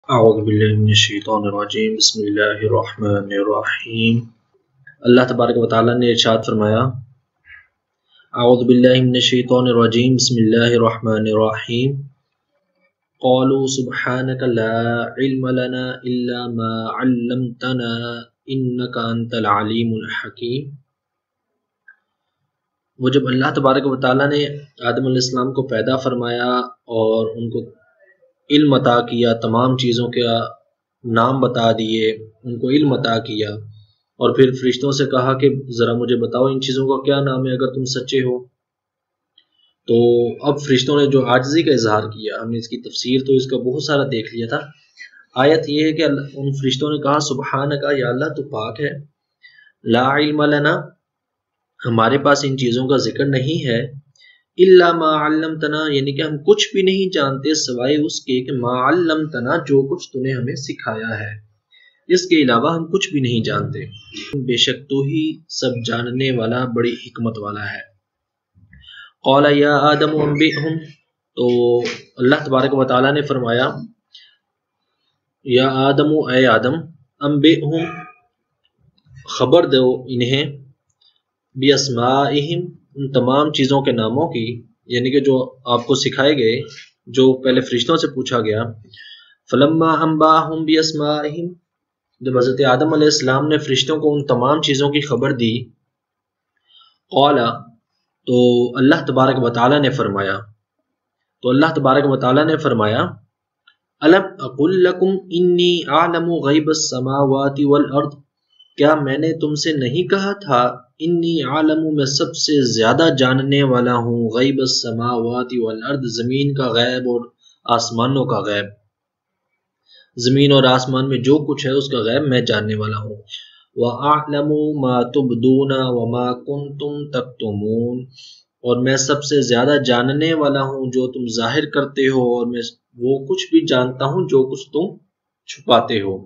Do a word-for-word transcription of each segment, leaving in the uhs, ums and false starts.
اعوذ باللہ من الشیطان الرجیم بسم اللہ الرحمن الرحیم۔ اللہ تبارک و تعالیٰ نے ارشاد فرمایا، اعوذ باللہ من الشیطان الرجیم بسم اللہ الرحمن الرحیم۔ قالوا سبحانک لا علم لنا الا ما علمتنا انک انت العلیم الحکیم۔ وہ جب اللہ تبارک و تعالیٰ نے آدم علیہ السلام کو پیدا فرمایا اور ان کو علم عطا کیا، تمام چیزوں کا نام بتا دیے، ان کو علم عطا کیا، اور پھر فرشتوں سے کہا کہ ذرا مجھے بتاؤ ان چیزوں کا کیا نام ہے اگر تم سچے ہو۔ تو اب فرشتوں نے جو عاجزی کا اظہار کیا، ہم نے اس کی تفسیر تو اس کا بہت سارا دیکھ لیا تھا۔ آیت یہ ہے کہ ان فرشتوں نے کہا سبحانک، یا اللہ تو پاک ہے، لا علم لنا، ہمارے پاس ان چیزوں کا ذکر نہیں ہے، الا ما علمتنا، یعنی کہ ہم کچھ بھی نہیں جانتے سوائے اس کے کہ ما علمتنا، جو کچھ تو نے ہمیں سکھایا ہے، اس کے علاوہ ہم کچھ بھی نہیں جانتے، بے شک تو ہی سب جاننے والا، بڑی حکمت والا ہے۔ قال یا آدم انبئہم، تو اللہ تبارک و تعالیٰ نے فرمایا، یا آدم، اے آدم، انبئہم، خبر دو انہیں، بِأَسْمَائِهِمْ، ان تمام چیزوں کے ناموں کی، یعنی کہ جو آپ کو سکھائے گئے، جو پہلے فرشتوں سے پوچھا گیا۔ فَلَمَّا أَنْبَأَهُمْ بِأَسْمَائِهِمْ، جب حضرت آدم علیہ السلام نے فرشتوں کو ان تمام چیزوں کی خبر دی، قال، تو اللہ تبارک و تعالیٰ نے فرمایا تو اللہ تبارک و تعالیٰ نے فرمایا أَلَمْ أَقُلْ لَكُمْ إِنِّي أَعْلَمُ غَيْبَ السَّمَاوَاتِ وَالْأَرْضِ، کیا میں نے تم سے نہیں کہا تھا، انی عالم، میں سب سے زیادہ جاننے والا ہوں، غیب السماوات والارض، زمین کا غیب اور آسمانوں کا غیب، زمین اور آسمان میں جو کچھ ہے اس کا غیب میں جاننے والا ہوں۔ وَأَعْلَمُ مَا تُبْدُونَ وَمَا كُنْتُمْ تَكْتُمُونَ، اور میں سب سے زیادہ جاننے والا ہوں جو تم ظاہر کرتے ہو، اور میں وہ کچھ بھی جانتا ہوں جو کچھ تم چھپاتے ہو۔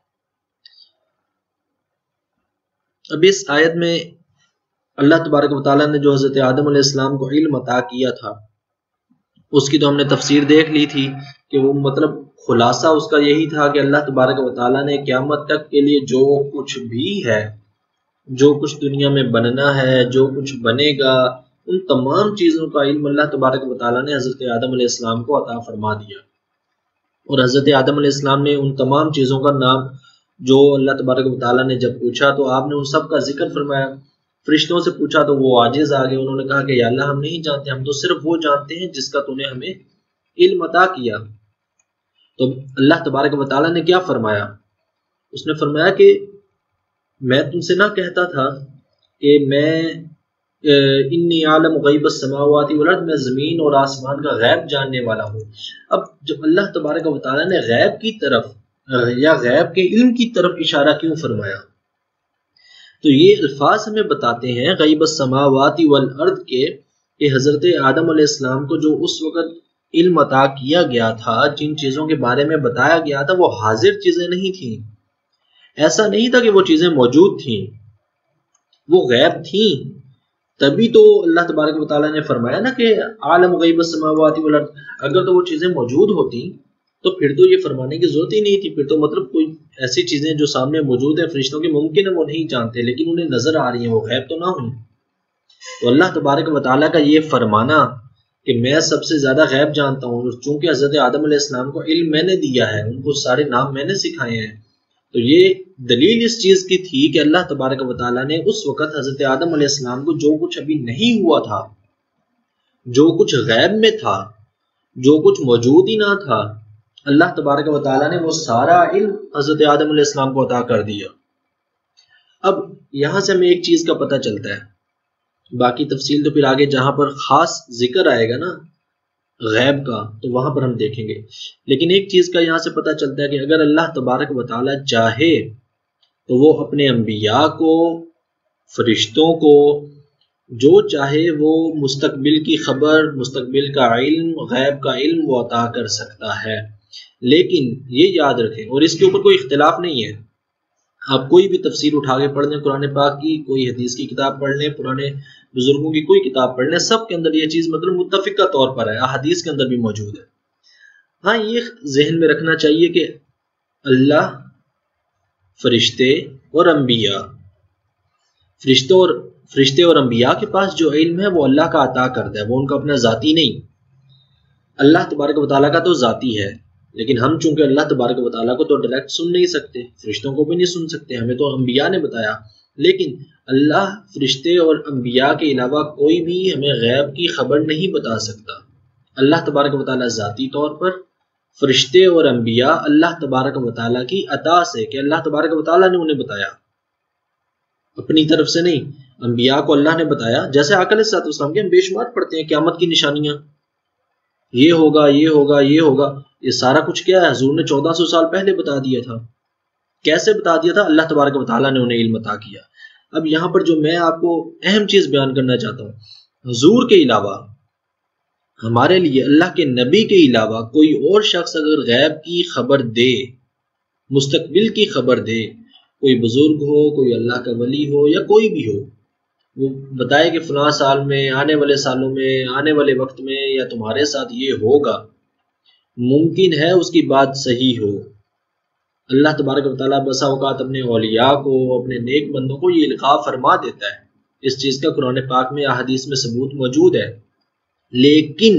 اب اس آیت میں اللہ تبارک و تعالیٰ نے جو حضرت آدم علیہ السلام کو علم عطا کیا تھا، اس کی تو ہم نے تفسیر دیکھ لی تھی کہ وہ مطلب خلاصہ اس کا یہی تھا کہ اللہ تبارک و تعالیٰ نے قیامت تک کے لیے جو کچھ بھی ہے، جو کچھ دنیا میں بننا ہے، جو کچھ بنے گا، ان تمام چیزوں کا علم اللہ تبارک و تعالیٰ نے حضرت آدم علیہ السلام کو عطا فرما دیا، اور حضرت آدم علیہ السلام نے ان تمام چیزوں کا نام جو اللہ تبارک و تعالیٰ نے جب پوچھا تو آپ نے ان سب کا ذکر فرمایا۔ فرشتوں سے پوچھا تو وہ عاجز آ گئے، انہوں نے کہا کہ یا اللہ ہم نہیں جانتے، ہم تو صرف وہ جانتے ہیں جس کا تو نے ہمیں علم عطا کیا۔ تو اللہ تبارک و تعالیٰ نے کیا فرمایا؟ اس نے فرمایا کہ میں تم سے نہ کہتا تھا کہ میں انی عالم غیب السماوات والارض، میں زمین اور آسمان کا غیب جاننے والا ہوں۔ اب جب اللہ تبارک و تعالیٰ نے غیب کی طرف یا غیب کے علم کی طرف اشارہ کیوں فرمایا؟ تو یہ الفاظ ہمیں بتاتے ہیں غیب السماوات والارض کے کہ حضرت آدم علیہ السلام کو جو اس وقت علم عطا کیا گیا تھا، جن چیزوں کے بارے میں بتایا گیا تھا، وہ حاضر چیزیں نہیں تھیں۔ ایسا نہیں تھا کہ وہ چیزیں موجود تھیں، وہ غیب تھیں، تبھی تو اللہ تبارک و تعالیٰ نے فرمایا نا کہ عالم غیب السماوات والارض۔ اگر تو وہ چیزیں موجود ہوتی تو پھر تو یہ فرمانے کی ضرورت ہی نہیں تھی، پھر تو مطلب کوئی ایسی چیزیں جو سامنے موجود ہیں فرشتوں کی، ممکن ہے وہ نہیں جانتے لیکن انہیں نظر آ رہی ہیں، وہ غیب تو نہ ہوئی۔ تو اللہ تبارک و تعالیٰ کا یہ فرمانا کہ میں سب سے زیادہ غیب جانتا ہوں، چونکہ حضرت آدم علیہ السلام کو علم میں نے دیا ہے، ان کو سارے نام میں نے سکھائے ہیں، تو یہ دلیل اس چیز کی تھی کہ اللہ تبارک و تعالیٰ نے اس وقت حضرت آدم علیہ السلام کو جو کچھ ابھی نہیں ہوا تھا، جو کچھ غیب میں تھا، جو کچھ موجود ہی نہ تھا، اللہ تبارک و تعالیٰ نے وہ سارا علم حضرت آدم علیہ السلام کو عطا کر دیا۔ اب یہاں سے ہمیں ایک چیز کا پتہ چلتا ہے، باقی تفصیل تو پھر آگے جہاں پر خاص ذکر آئے گا نا غیب کا تو وہاں پر ہم دیکھیں گے، لیکن ایک چیز کا یہاں سے پتہ چلتا ہے کہ اگر اللہ تبارک و تعالیٰ چاہے تو وہ اپنے انبیاء کو، فرشتوں کو، جو چاہے وہ مستقبل کی خبر، مستقبل کا علم، غیب کا علم وہ عطا کر سکتا ہے، لیکن یہ یاد رکھیں، اور اس کے اوپر کوئی اختلاف نہیں ہے، آپ کوئی بھی تفسیر اٹھا کے پڑھ لیں قرآن پاک کی، کوئی حدیث کی کتاب پڑھ لیں، پرانے بزرگوں کی کوئی کتاب پڑھ لیں، سب کے اندر یہ چیز مطلب متفقہ طور پر ہے، احادیث کے اندر بھی موجود ہے۔ ہاں یہ ذہن میں رکھنا چاہیے کہ اللہ، فرشتے اور انبیاء، فرشتوں اور فرشتے اور انبیاء کے پاس جو علم ہے وہ اللہ کا عطا کردہ ہے، وہ ان کا اپنا ذاتی نہیں۔ اللہ تبارک و تعالیٰ کا تو ذاتی ہے، لیکن ہم چونکہ اللہ تبارک و تعالیٰ کو تو ڈائریکٹ سن نہیں سکتے، فرشتوں کو بھی نہیں سن سکتے، ہمیں تو انبیاء نے بتایا، لیکن اللہ، فرشتے اور انبیاء کے علاوہ کوئی بھی ہمیں غیب کی خبر نہیں بتا سکتا۔ اللہ تبارک و تعالیٰ ذاتی طور پر، فرشتے اور انبیاء اللہ تبارک و تعالیٰ کی عطا سے، کہ اللہ تبارک و تعالیٰ نے انہیں بتایا، اپنی طرف سے نہیں۔ انبیاء کو اللہ نے بتایا، جیسے آقا علیہ السلام کے ہم بے شمار پڑھتے ہیں قیامت کی نشانیاں، یہ ہوگا یہ ہوگا یہ ہوگا، یہ سارا کچھ کیا ہے حضور نے چودہ سو سال پہلے بتا دیا تھا۔ کیسے بتا دیا تھا؟ اللہ تبارک و تعالیٰ نے انہیں علم عطا کیا۔ اب یہاں پر جو میں آپ کو اہم چیز بیان کرنا چاہتا ہوں، حضور کے علاوہ ہمارے لیے اللہ کے نبی کے علاوہ کوئی اور شخص اگر غیب کی خبر دے، مستقبل کی خبر دے، کوئی بزرگ ہو، کوئی اللہ کا ولی ہو یا کوئی بھی ہو، وہ بتائے کہ فلاں سال میں، آنے والے سالوں میں، آنے والے وقت میں یا تمہارے ساتھ یہ ہوگا، ممکن ہے اس کی بات صحیح ہو۔ اللہ تبارک و تعالیٰ بسا اوقات اپنے اولیاء کو، اپنے نیک بندوں کو یہ القاء فرما دیتا ہے، اس چیز کا قرآن پاک میں احادیث میں ثبوت موجود ہے، لیکن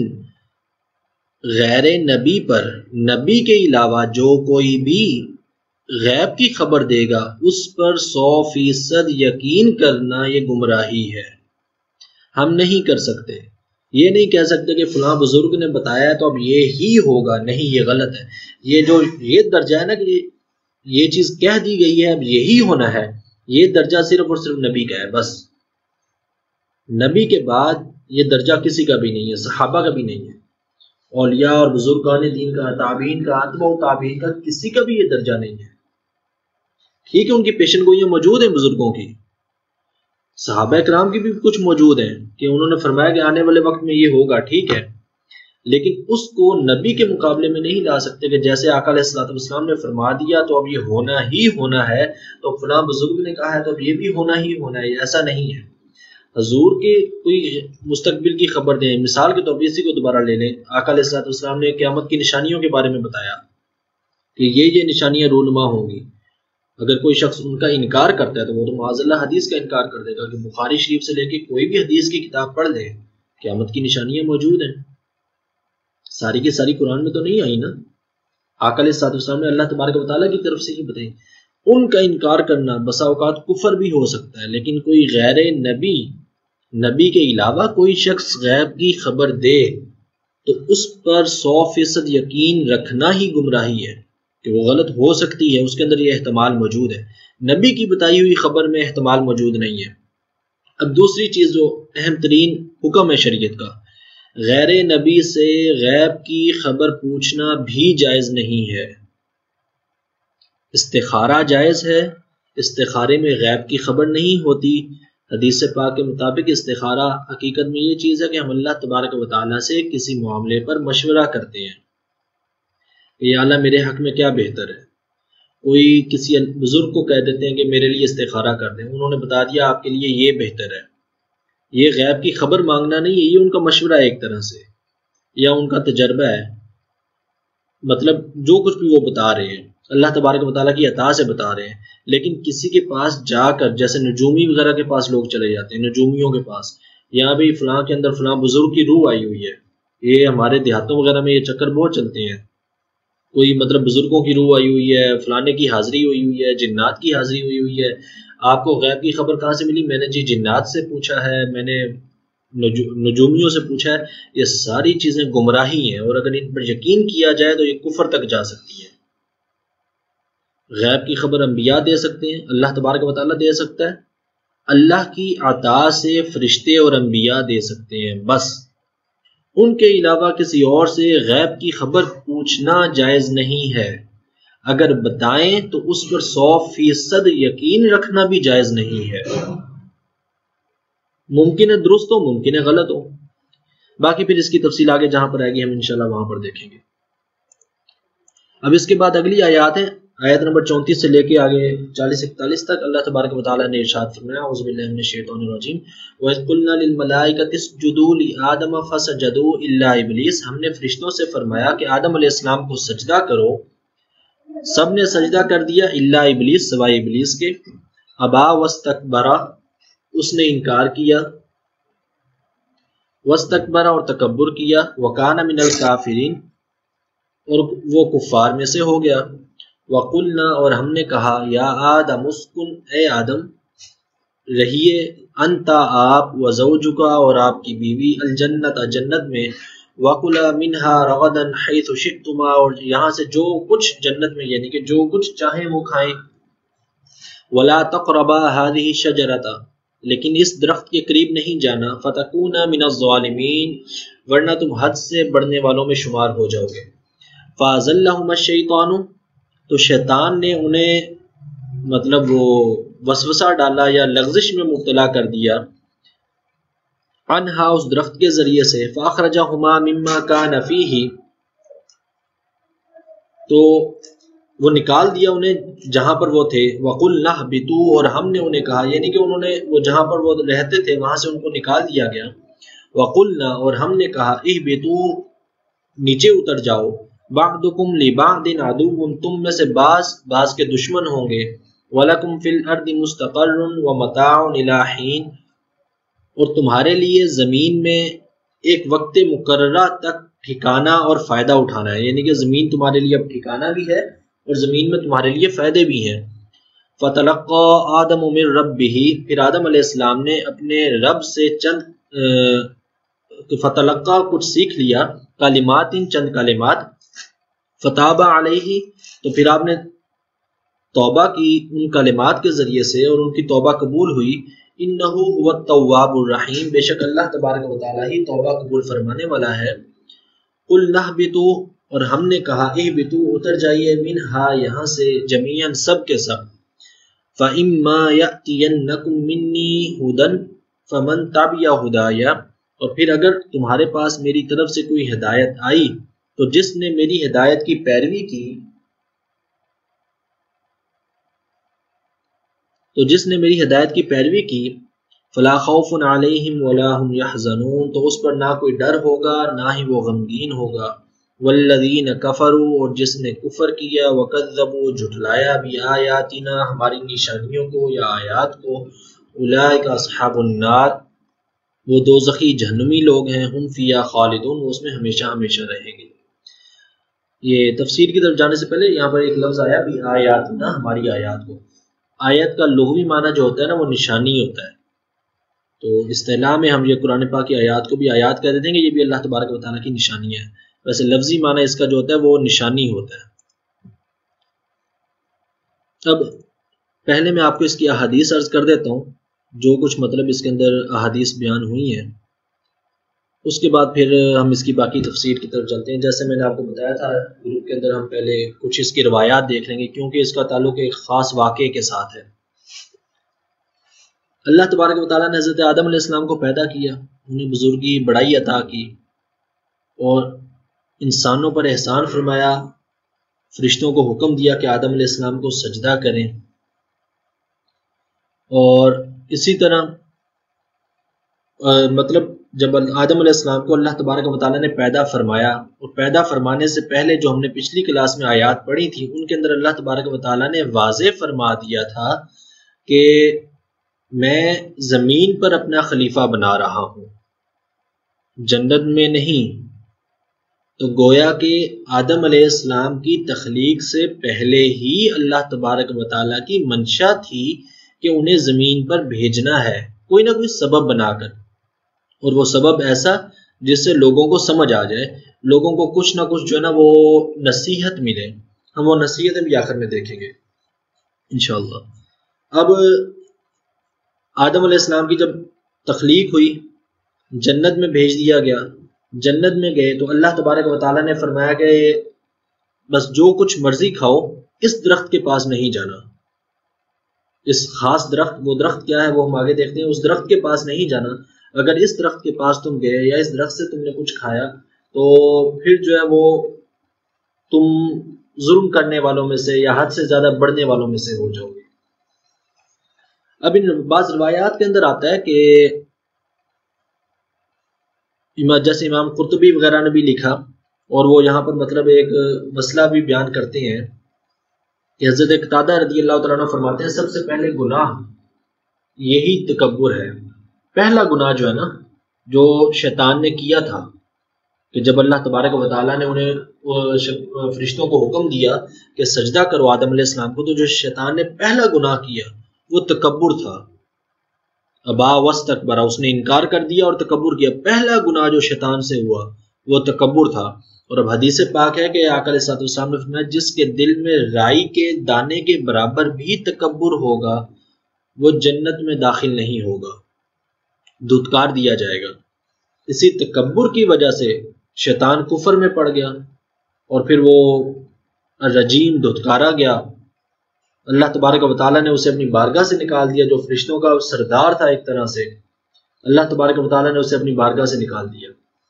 غیر نبی پر، نبی کے علاوہ جو کوئی بھی غیب کی خبر دے گا اس پر سو فیصد یقین کرنا یہ گمراہی ہے۔ ہم نہیں کر سکتے، یہ نہیں کہہ سکتے کہ فلاں بزرگ نے بتایا ہے تو اب یہ ہی ہوگا، نہیں، یہ غلط ہے۔ یہ جو یہ درجہ ہے نا کہ یہ چیز کہہ دی گئی ہے اب یہی ہونا ہے، یہ درجہ صرف اور صرف نبی کا ہے، بس۔ نبی کے بعد یہ درجہ کسی کا بھی نہیں ہے، صحابہ کا بھی نہیں ہے، اولیاء اور بزرگان دین کا، تابعین کا، اتباع تابعین کا، کسی کا بھی یہ درجہ نہیں ہے۔ ٹھیک ہے، ان کی پیشن گوئیاں موجود ہیں بزرگوں کی، صحابہ کرام کی بھی کچھ موجود ہیں کہ انہوں نے فرمایا کہ آنے والے وقت میں یہ ہوگا، ٹھیک ہے، لیکن اس کو نبی کے مقابلے میں نہیں لا سکتے کہ جیسے آقا علیہ السلام نے فرما دیا تو اب یہ ہونا ہی ہونا ہے، تو فلاں بزرگ نے کہا ہے تو اب یہ بھی ہونا ہی ہونا ہے، ایسا نہیں ہے۔ حضور کے کوئی مستقبل کی خبر دیں، مثال کے طور پر اسی کو دوبارہ لے لیں، آقا علیہ السلام نے قیامت کی نشانیوں کے بارے میں بتایا کہ یہ یہ نشانیاں رونما ہوں گی۔ اگر کوئی شخص ان کا انکار کرتا ہے تو وہ تو معاذ اللہ حدیث کا انکار کر دے گا، کہ بخاری شریف سے لے کے کوئی بھی حدیث کی کتاب پڑھ لے، قیامت کی نشانیاں موجود ہیں، ساری کی ساری قرآن میں تو نہیں آئی نا، آقا علیہ السلام نے اللہ تبارک و تعالیٰ کی طرف سے ہی بتائی۔ ان کا انکار کرنا بسا اوقات کفر بھی ہو سکتا ہے، لیکن کوئی غیر نبی، نبی کے علاوہ کوئی شخص غیب کی خبر دے تو اس پر سو فیصد یقین رکھنا ہی گمراہی ہے، کہ وہ غلط ہو سکتی ہے، اس کے اندر یہ احتمال موجود ہے، نبی کی بتائی ہوئی خبر میں احتمال موجود نہیں ہے۔ اب دوسری چیز جو اہم ترین حکم ہے شریعت کا، غیر نبی سے غیب کی خبر پوچھنا بھی جائز نہیں ہے۔ استخارہ جائز ہے، استخارے میں غیب کی خبر نہیں ہوتی۔ حدیث پاک کے مطابق استخارہ حقیقت میں یہ چیز ہے کہ ہم اللہ تبارک و تعالیٰ سے کسی معاملے پر مشورہ کرتے ہیں کہ یا اللہ میرے حق میں کیا بہتر ہے۔ کوئی کسی بزرگ کو کہہ دیتے ہیں کہ میرے لیے استخارہ کر دیں، انہوں نے بتا دیا آپ کے لیے یہ بہتر ہے۔ یہ غیب کی خبر مانگنا نہیں ہے، یہ ان کا مشورہ ہے ایک طرح سے، یا ان کا تجربہ ہے، مطلب جو کچھ بھی وہ بتا رہے ہیں اللہ تبارک و تعالیٰ کی عطا سے بتا رہے ہیں۔ لیکن کسی کے پاس جا کر، جیسے نجومی وغیرہ کے پاس لوگ چلے جاتے ہیں، نجومیوں کے پاس، یہاں بھی فلاں کے اندر فلاں بزرگ کی روح آئی ہوئی ہے، یہ ہمارے دیہاتوں وغیرہ میں یہ چکر بہت چلتے ہیں، کوئی مطلب بزرگوں کی روح آئی ہوئی ہے، فلانے کی حاضری ہوئی ہوئی ہے، جنات کی حاضری ہوئی ہوئی ہے۔ آپ کو غیب کی خبر کہاں سے ملی؟ میں نے جی جنات سے پوچھا ہے، میں نے نجومیوں سے پوچھا ہے۔ یہ ساری چیزیں گمراہی ہیں، اور اگر ان پر یقین کیا جائے تو یہ کفر تک جا سکتی ہے۔ غیب کی خبر انبیاء دے سکتے ہیں، اللہ تبارک و تعالیٰ دے سکتا ہے، اللہ کی عطا سے فرشتے اور انبیاء دے سکتے ہیں، بس۔ ان کے علاوہ کسی اور سے غیب کی خبر پوچھنا جائز نہیں ہے۔ اگر بتائیں تو اس پر سو فیصد یقین رکھنا بھی جائز نہیں ہے۔ ممکن ہے درست ہو، ممکن ہے غلط ہو، باقی پھر اس کی تفصیل آگے جہاں پر آئے گی ہم انشاءاللہ وہاں پر دیکھیں گے۔ اب اس کے بعد اگلی آیات ہے، آیت نمبر چونتیس سے لے کے آگے چالیس اکتالیس تک۔ اللہ تبارک و تعالیٰ نے ارشاد فرمایا، اعوذ باللہ من الشیطان الرجیم، وَإِذْ قُلْنَا لِلْمَلَائِكَةِ اسْجُدُوا لِآدَمَ فَسَجَدُوا إِلَّا إِبْلِيسَ، ہم نے فرشتوں سے فرمایا کہ آدم علیہ السلام کو سجدہ کرو سب نے سجدہ کر دیا الا ابلیس، سوائے ابلیس کے، ابا واستکبرا، اس نے انکار کیا، واستکبرا اور تکبر کیا، وکان من الکافرین اور وہ کفار میں سے ہو گیا، وقلنا اور ہم نے کہا یا آدم اسکن، اے آدم رہیے، انتا آپ، وزوجکا اور آپ کی بیوی، الجنت جنت میں، وَكُلَا مِنْهَا رَغَدًا حَيْثُ شِئْتُمَا اور یہاں سے جو کچھ جنت میں یعنی کہ جو کچھ چاہیں وہ کھائیں، وَلَا تَقْرَبَا هَذِهِ الشَّجَرَةَ لیکن اس درخت کے قریب نہیں جانا، فَتَكُونَا مِنَ الظَّالِمِينَ ورنہ تم حد سے بڑھنے والوں میں شمار ہو جاؤ گے، فَأَزَلَّهُمَا الشَّيْطَانُ تو شیطان نے انہیں مطلب وہ وسوسہ ڈالا یا لغزش میں مبتلا کر دیا، عنہا اس درخت کے ذریعے سے، فاخرجہما مما کان فیہ تو وہ نکال دیا انہیں جہاں پر وہ تھے، وقلنا اہبطوا اور ہم نے انہیں کہا یعنی کہ انہوں نے وہ جہاں پر وہ رہتے تھے وہاں سے ان کو نکال دیا گیا، وقلنا اور ہم نے کہا اہبطوا نیچے اتر جاؤ، بعضکم لبعض عدو تم میں سے بعض بعض کے دشمن ہوں گے، ولکم فی الارض مستقر ومتاع الی حین اور تمہارے لیے زمین میں ایک وقت مقررہ تک ٹھکانہ اور فائدہ اٹھانا ہے، یعنی کہ زمین تمہارے لیے اب ٹھکانہ بھی ہے اور زمین میں تمہارے لیے فائدے بھی ہیں۔ فتلقى آدم من ربہ پھر آدم علیہ السلام نے اپنے رب سے چند فتلقى کچھ سیکھ لیا، کلمات چند کلمات، فتاب علیہ تو پھر آپ نے توبہ کی ان کلمات کے ذریعے سے اور ان کی توبہ قبول ہوئی، انہ هو التواب الرحیم بے شک اللہ تبارک و تعالی ہی توبہ قبول فرمانے والا ہے، قلنا اہبطوا اور ہم نے کہا اہبطوا اتر جائیے، منہا یہاں سے، جمیعا سب کے سب، فَإِمَّا يَأْتِيَنَّكُم مِّنِّي هُدًى فَمَن تَبِعَ هُدَايَ اور پھر اگر تمہارے پاس میری طرف سے کوئی ہدایت آئی تو جس نے میری ہدایت کی پیروی کی تو جس نے میری ہدایت کی پیروی کی، فلا خوف علیہم ولا هم يحزنون تو اس پر نہ کوئی ڈر ہوگا نہ ہی وہ غمگین ہوگا، والذین کفروا اور جس نے کفر کیا، وکذبوا جھٹلایا، بآیاتنا ہماری نشانیوں کو یا آیات کو، اولئک اصحاب النار وہ دوزخی جہنمی لوگ ہیں، ہم فیہا خالدون وہ اس میں ہمیشہ ہمیشہ رہیں گے۔ یہ تفسیر کی طرف جانے سے پہلے یہاں پر ایک لفظ آیا بھی آیاتنا ہماری آیات کو، آیت کا لغوی معنی جو ہوتا ہے نا وہ نشانی ہوتا ہے، تو اصطلاح میں ہم یہ قرآن پاک کی آیات کو بھی آیات کہہ دیتے ہیں کہ یہ بھی اللہ تبارک و تعالیٰ کی نشانیاں ہیں، ویسے لفظی معنی اس کا جو ہوتا ہے وہ نشانی ہوتا ہے۔ اب پہلے میں آپ کو اس کی احادیث عرض کر دیتا ہوں، جو کچھ مطلب اس کے اندر احادیث بیان ہوئی ہیں، اس کے بعد پھر ہم اس کی باقی تفسیر کی طرف چلتے ہیں۔ جیسے میں نے آپ کو بتایا تھا گروپ کے اندر ہم پہلے کچھ اس کی روایات دیکھ لیں گے کیونکہ اس کا تعلق ایک خاص واقعے کے ساتھ ہے۔ اللہ تبارک و تعالیٰ نے حضرت آدم علیہ السلام کو پیدا کیا، انہیں بزرگی بڑائی عطا کی اور انسانوں پر احسان فرمایا، فرشتوں کو حکم دیا کہ آدم علیہ السلام کو سجدہ کریں، اور اسی طرح مطلب جب آدم علیہ السلام کو اللہ تبارک و تعالیٰ نے پیدا فرمایا اور پیدا فرمانے سے پہلے جو ہم نے پچھلی کلاس میں آیات پڑھی تھی ان کے اندر اللہ تبارک و تعالیٰ نے واضح فرما دیا تھا کہ میں زمین پر اپنا خلیفہ بنا رہا ہوں، جنت میں نہیں۔ تو گویا کہ آدم علیہ السلام کی تخلیق سے پہلے ہی اللہ تبارک و تعالیٰ کی منشا تھی کہ انہیں زمین پر بھیجنا ہے کوئی نہ کوئی سبب بنا کر، اور وہ سبب ایسا جس سے لوگوں کو سمجھ آ جائے، لوگوں کو کچھ نہ کچھ جو ہے نا وہ نصیحت ملے۔ ہم وہ نصیحتیں بھی آخر میں دیکھیں گے انشاءاللہ۔ اب آدم علیہ السلام کی جب تخلیق ہوئی، جنت میں بھیج دیا گیا، جنت میں گئے تو اللہ تبارک و تعالیٰ نے فرمایا کہ بس جو کچھ مرضی کھاؤ، اس درخت کے پاس نہیں جانا، اس خاص درخت، وہ درخت کیا ہے وہ ہم آگے دیکھتے ہیں، اس درخت کے پاس نہیں جانا، اگر اس درخت کے پاس تم گئے یا اس درخت سے تم نے کچھ کھایا تو پھر جو ہے وہ تم ظلم کرنے والوں میں سے یا حد سے زیادہ بڑھنے والوں میں سے ہو جاؤ گے۔ اب ان بعض روایات کے اندر آتا ہے کہ جیسے امام قرطبی وغیرہ نے بھی لکھا اور وہ یہاں پر مطلب ایک مسئلہ بھی بیان کرتے ہیں کہ حضرت قتادہ رضی اللہ تعالیٰ عنہ فرماتے ہیں سب سے پہلے گناہ یہی تکبر ہے. پہلا گناہ جو ہے نا جو شیطان نے کیا تھا کہ جب اللہ تبارک و تعالیٰ نے انہیں فرشتوں کو حکم دیا کہ سجدہ کرو آدم علیہ السلام کو، تو جو شیطان نے پہلا گناہ کیا وہ تکبر تھا. ابا واستکبر، اس نے انکار کر دیا اور تکبر کیا. پہلا گناہ جو شیطان سے ہوا وہ تکبر تھا. اور اب حدیث پاک ہے کہ آقا علیہ الصلوۃ والسلام نے فرمایا جس کے دل میں رائی کے دانے کے برابر بھی تکبر ہوگا وہ جنت میں داخل نہیں ہوگا، دھتکار دیا جائے گا. اسی تکبر کی وجہ سے شیطان کفر میں پڑ گیا اور پھر وہ رجیم دھتکارا گیا. اللہ تبارک و تعالیٰ نے اسے اپنی بارگاہ سے نکال دیا، جو فرشتوں کا سردار تھا ایک طرح سے. اللہ تبارک و تعالیٰ نے اسے اپنی بارگاہ سے نکال دیا.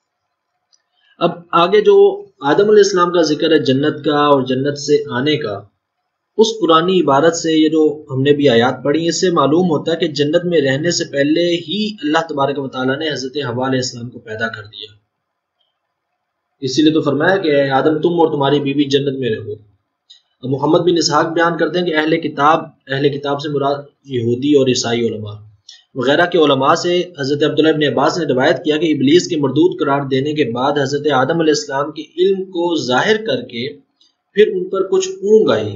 اب آگے جو آدم علیہ السلام کا ذکر ہے جنت کا اور جنت سے آنے کا، اس پرانی عبارت سے یہ جو ہم نے بھی آیات پڑھی اس سے معلوم ہوتا ہے کہ جنت میں رہنے سے پہلے ہی اللہ تبارک و تعالیٰ نے حضرت حوا علیہ السلام کو پیدا کر دیا. اسی لیے تو فرمایا کہ اے آدم تم اور تمہاری بیوی جنت میں رہو. اب محمد بن اسحاق بیان کرتے ہیں کہ اہل کتاب اہل کتاب سے مراد یہودی اور عیسائی علماء وغیرہ کے علماء سے حضرت عبداللہ ابن عباس نے روایت کیا کہ ابلیس کے مردود قرار دینے کے بعد حضرت آدم علیہ السلام کے علم کو ظاہر کر کے پھر ان پر کچھ اونگ آئی.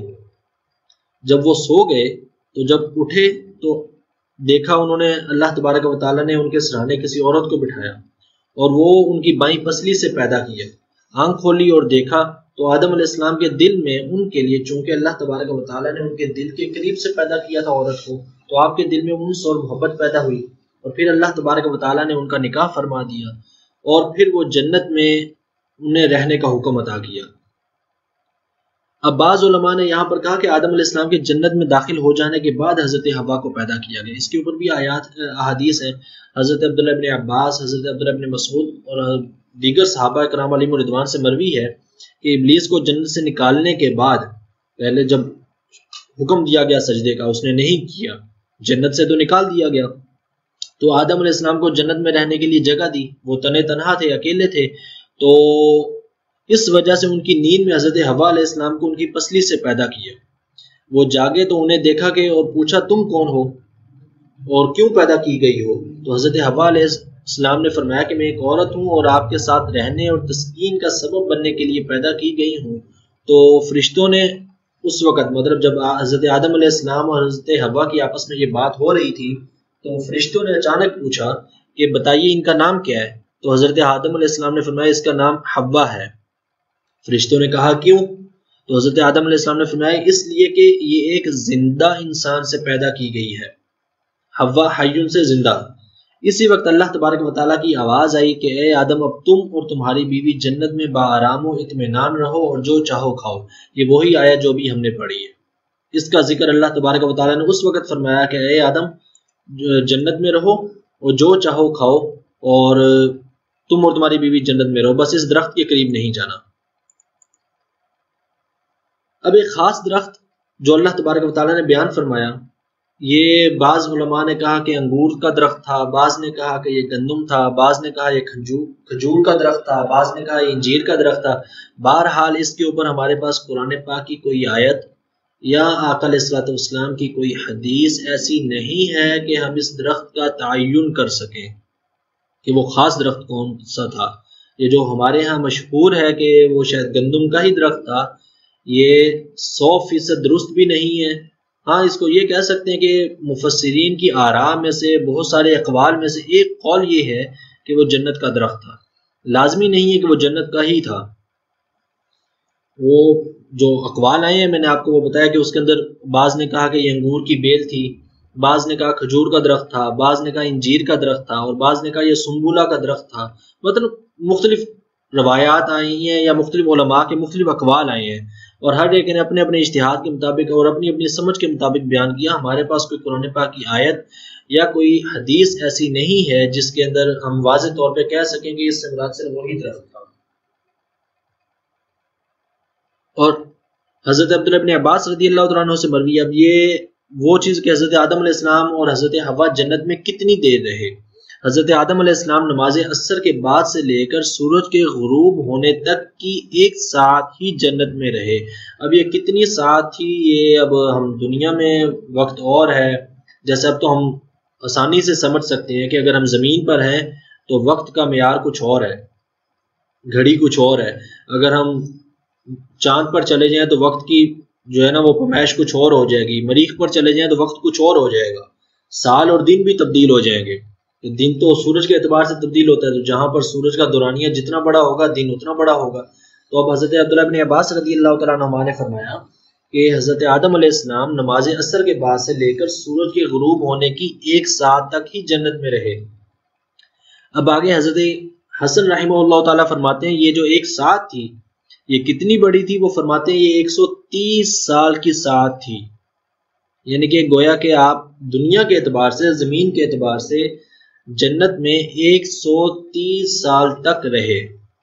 جب وہ سو گئے تو جب اٹھے تو دیکھا انہوں نے اللہ تبارک و تعالیٰ نے ان کے سرانے کسی عورت کو بٹھایا اور وہ ان کی بائیں پسلی سے پیدا کیا. آنکھ کھولی اور دیکھا تو آدم علیہ السلام کے دل میں ان کے لیے، چونکہ اللہ تبارک و تعالیٰ نے ان کے دل کے قریب سے پیدا کیا تھا عورت کو، تو آپ کے دل میں انس اور محبت پیدا ہوئی اور پھر اللہ تبارک و تعالیٰ نے ان کا نکاح فرما دیا اور پھر وہ جنت میں انہیں رہنے کا حکم عطا کیا. اب بعض علماء نے یہاں پر کہا کہ آدم علیہ السلام کے جنت میں داخل ہو جانے کے بعد حضرت حوا کو پیدا کیا گیا. اس کے اوپر بھی آیات احادیث ہیں. حضرت عبداللہ ابن عباس، حضرت عبداللہ ابن مسعود اور دیگر صحابہ کرام علیہم رضوان سے مروی ہے کہ ابلیس کو جنت سے نکالنے کے بعد پہلے جب حکم دیا گیا سجدے کا اس نے نہیں کیا، جنت سے تو نکال دیا گیا، تو آدم علیہ السلام کو جنت میں رہنے کے لیے جگہ دی. وہ تنے تنہا تھے، اکیلے تھے، تو اس وجہ سے ان کی نیند میں حضرت حوا علیہ السلام کو ان کی پسلی سے پیدا کیا. وہ جاگے تو انہیں دیکھا کہ اور پوچھا تم کون ہو اور کیوں پیدا کی گئی ہو؟ تو حضرت حوا علیہ السلام نے فرمایا کہ میں ایک عورت ہوں اور آپ کے ساتھ رہنے اور تسکین کا سبب بننے کے لیے پیدا کی گئی ہوں. تو فرشتوں نے اس وقت، مطلب جب حضرت آدم علیہ السلام اور حضرت حوا کی آپس میں یہ بات ہو رہی تھی، تو فرشتوں نے اچانک پوچھا کہ بتائیے ان کا نام کیا ہے؟ تو حضرت آدم علیہ السلام نے فرمایا اس کا نام حوا ہے. فرشتوں نے کہا کیوں؟ تو حضرت آدم علیہ السلام نے فرمایا اس لیے کہ یہ ایک زندہ انسان سے پیدا کی گئی ہے. حوا حیون سے زندہ. اسی وقت اللہ تبارک و تعالیٰ کی آواز آئی کہ اے آدم اب تم اور تمہاری بیوی جنت میں بآرام و اطمینان رہو اور جو چاہو کھاؤ. یہ وہی آیت جو بھی ہم نے پڑھی ہے. اس کا ذکر اللہ تبارک و تعالیٰ نے اس وقت فرمایا کہ اے آدم جنت میں رہو اور جو چاہو کھاؤ اور تم اور تمہاری بیوی جنت میں رہو، بس اس درخت کے قریب نہیں جانا. اب ایک خاص درخت جو اللہ تبارک و تعالیٰ نے بیان فرمایا، یہ بعض علماء نے کہا کہ انگور کا درخت تھا، بعض نے کہا کہ یہ گندم تھا، بعض نے کہا یہ کھجور کھجور کا درخت تھا، بعض نے کہا یہ انجیر کا درخت تھا. بہرحال اس کے اوپر ہمارے پاس قرآن پاک کی کوئی آیت یا آقا علیہ الصلوۃ والسلام کی کوئی حدیث ایسی نہیں ہے کہ ہم اس درخت کا تعین کر سکیں کہ وہ خاص درخت کون سا تھا. یہ جو ہمارے ہاں مشہور ہے کہ وہ شاید گندم کا ہی درخت تھا، یہ سو فیصد درست بھی نہیں ہے. ہاں اس کو یہ کہہ سکتے ہیں کہ مفسرین کی آراء میں سے بہت سارے اقوال میں سے ایک قول یہ ہے کہ وہ جنت کا درخت تھا. لازمی نہیں ہے کہ وہ جنت کا ہی تھا. وہ جو اقوال آئے ہیں میں نے آپ کو وہ بتایا کہ اس کے اندر بعض نے کہا کہ یہ انگور کی بیل تھی، بعض نے کہا کھجور کا درخت تھا، بعض نے کہا انجیر کا درخت تھا اور بعض نے کہا یہ سنبولا کا درخت تھا. مطلب مختلف روایات آئی ہیں یا مختلف علماء کے مختلف اقوال آئے ہیں اور ہر ایک نے اپنے اپنے اجتہاد کے مطابق اور اپنی اپنی سمجھ کے مطابق بیان کیا. ہمارے پاس کوئی قرآن پاک کی آیت یا کوئی حدیث ایسی نہیں ہے جس کے اندر ہم واضح طور پہ کہہ سکیں کہ اس سے مراد صرف وہی درخت تھا. اور حضرت عبداللہ ابن عباس رضی اللہ تعالیٰ عنہ سے مروی. اب یہ وہ چیز کہ حضرت آدم علیہ السلام اور حضرت حوا جنت میں کتنی دیر رہے. حضرت آدم علیہ السلام نماز عصر کے بعد سے لے کر سورج کے غروب ہونے تک کی ایک ساتھ ہی جنت میں رہے۔ اب یہ کتنی ساتھ تھی، یہ اب ہم دنیا میں وقت اور ہے، جیسے اب تو ہم آسانی سے سمجھ سکتے ہیں کہ اگر ہم زمین پر ہیں تو وقت کا معیار کچھ اور ہے، گھڑی کچھ اور ہے، اگر ہم چاند پر چلے جائیں تو وقت کی جو ہے نا وہ پیمائش کچھ اور ہو جائے گی، مریخ پر چلے جائیں تو وقت کچھ اور ہو جائے گا، سال اور دن بھی تبدیل ہو جائیں گے۔ دن تو سورج کے اعتبار سے تبدیل ہوتا ہے، تو جہاں پر سورج کا دورانیہ جتنا بڑا ہوگا دن اتنا بڑا ہوگا۔ تو اب حضرت عبداللہ بن عباس رضی اللہ تعالیٰ عنہما نے فرمایا کہ حضرت آدم علیہ السلام نماز عصر کے بعد سے لے کر سورج کے غروب ہونے کی ایک ساعت تک ہی جنت میں رہے۔ اب آگے حضرت حسن رحمہ اللہ تعالیٰ فرماتے ہیں یہ جو ایک ساعت تھی یہ کتنی بڑی تھی، وہ فرماتے ہیں یہ ایک سو تیس سال کی ساعت تھی، یعنی کہ گویا کہ آپ دنیا کے اعتبار سے، زمین کے اعتبار سے جنت میں ایک سو تیس سال تک رہے۔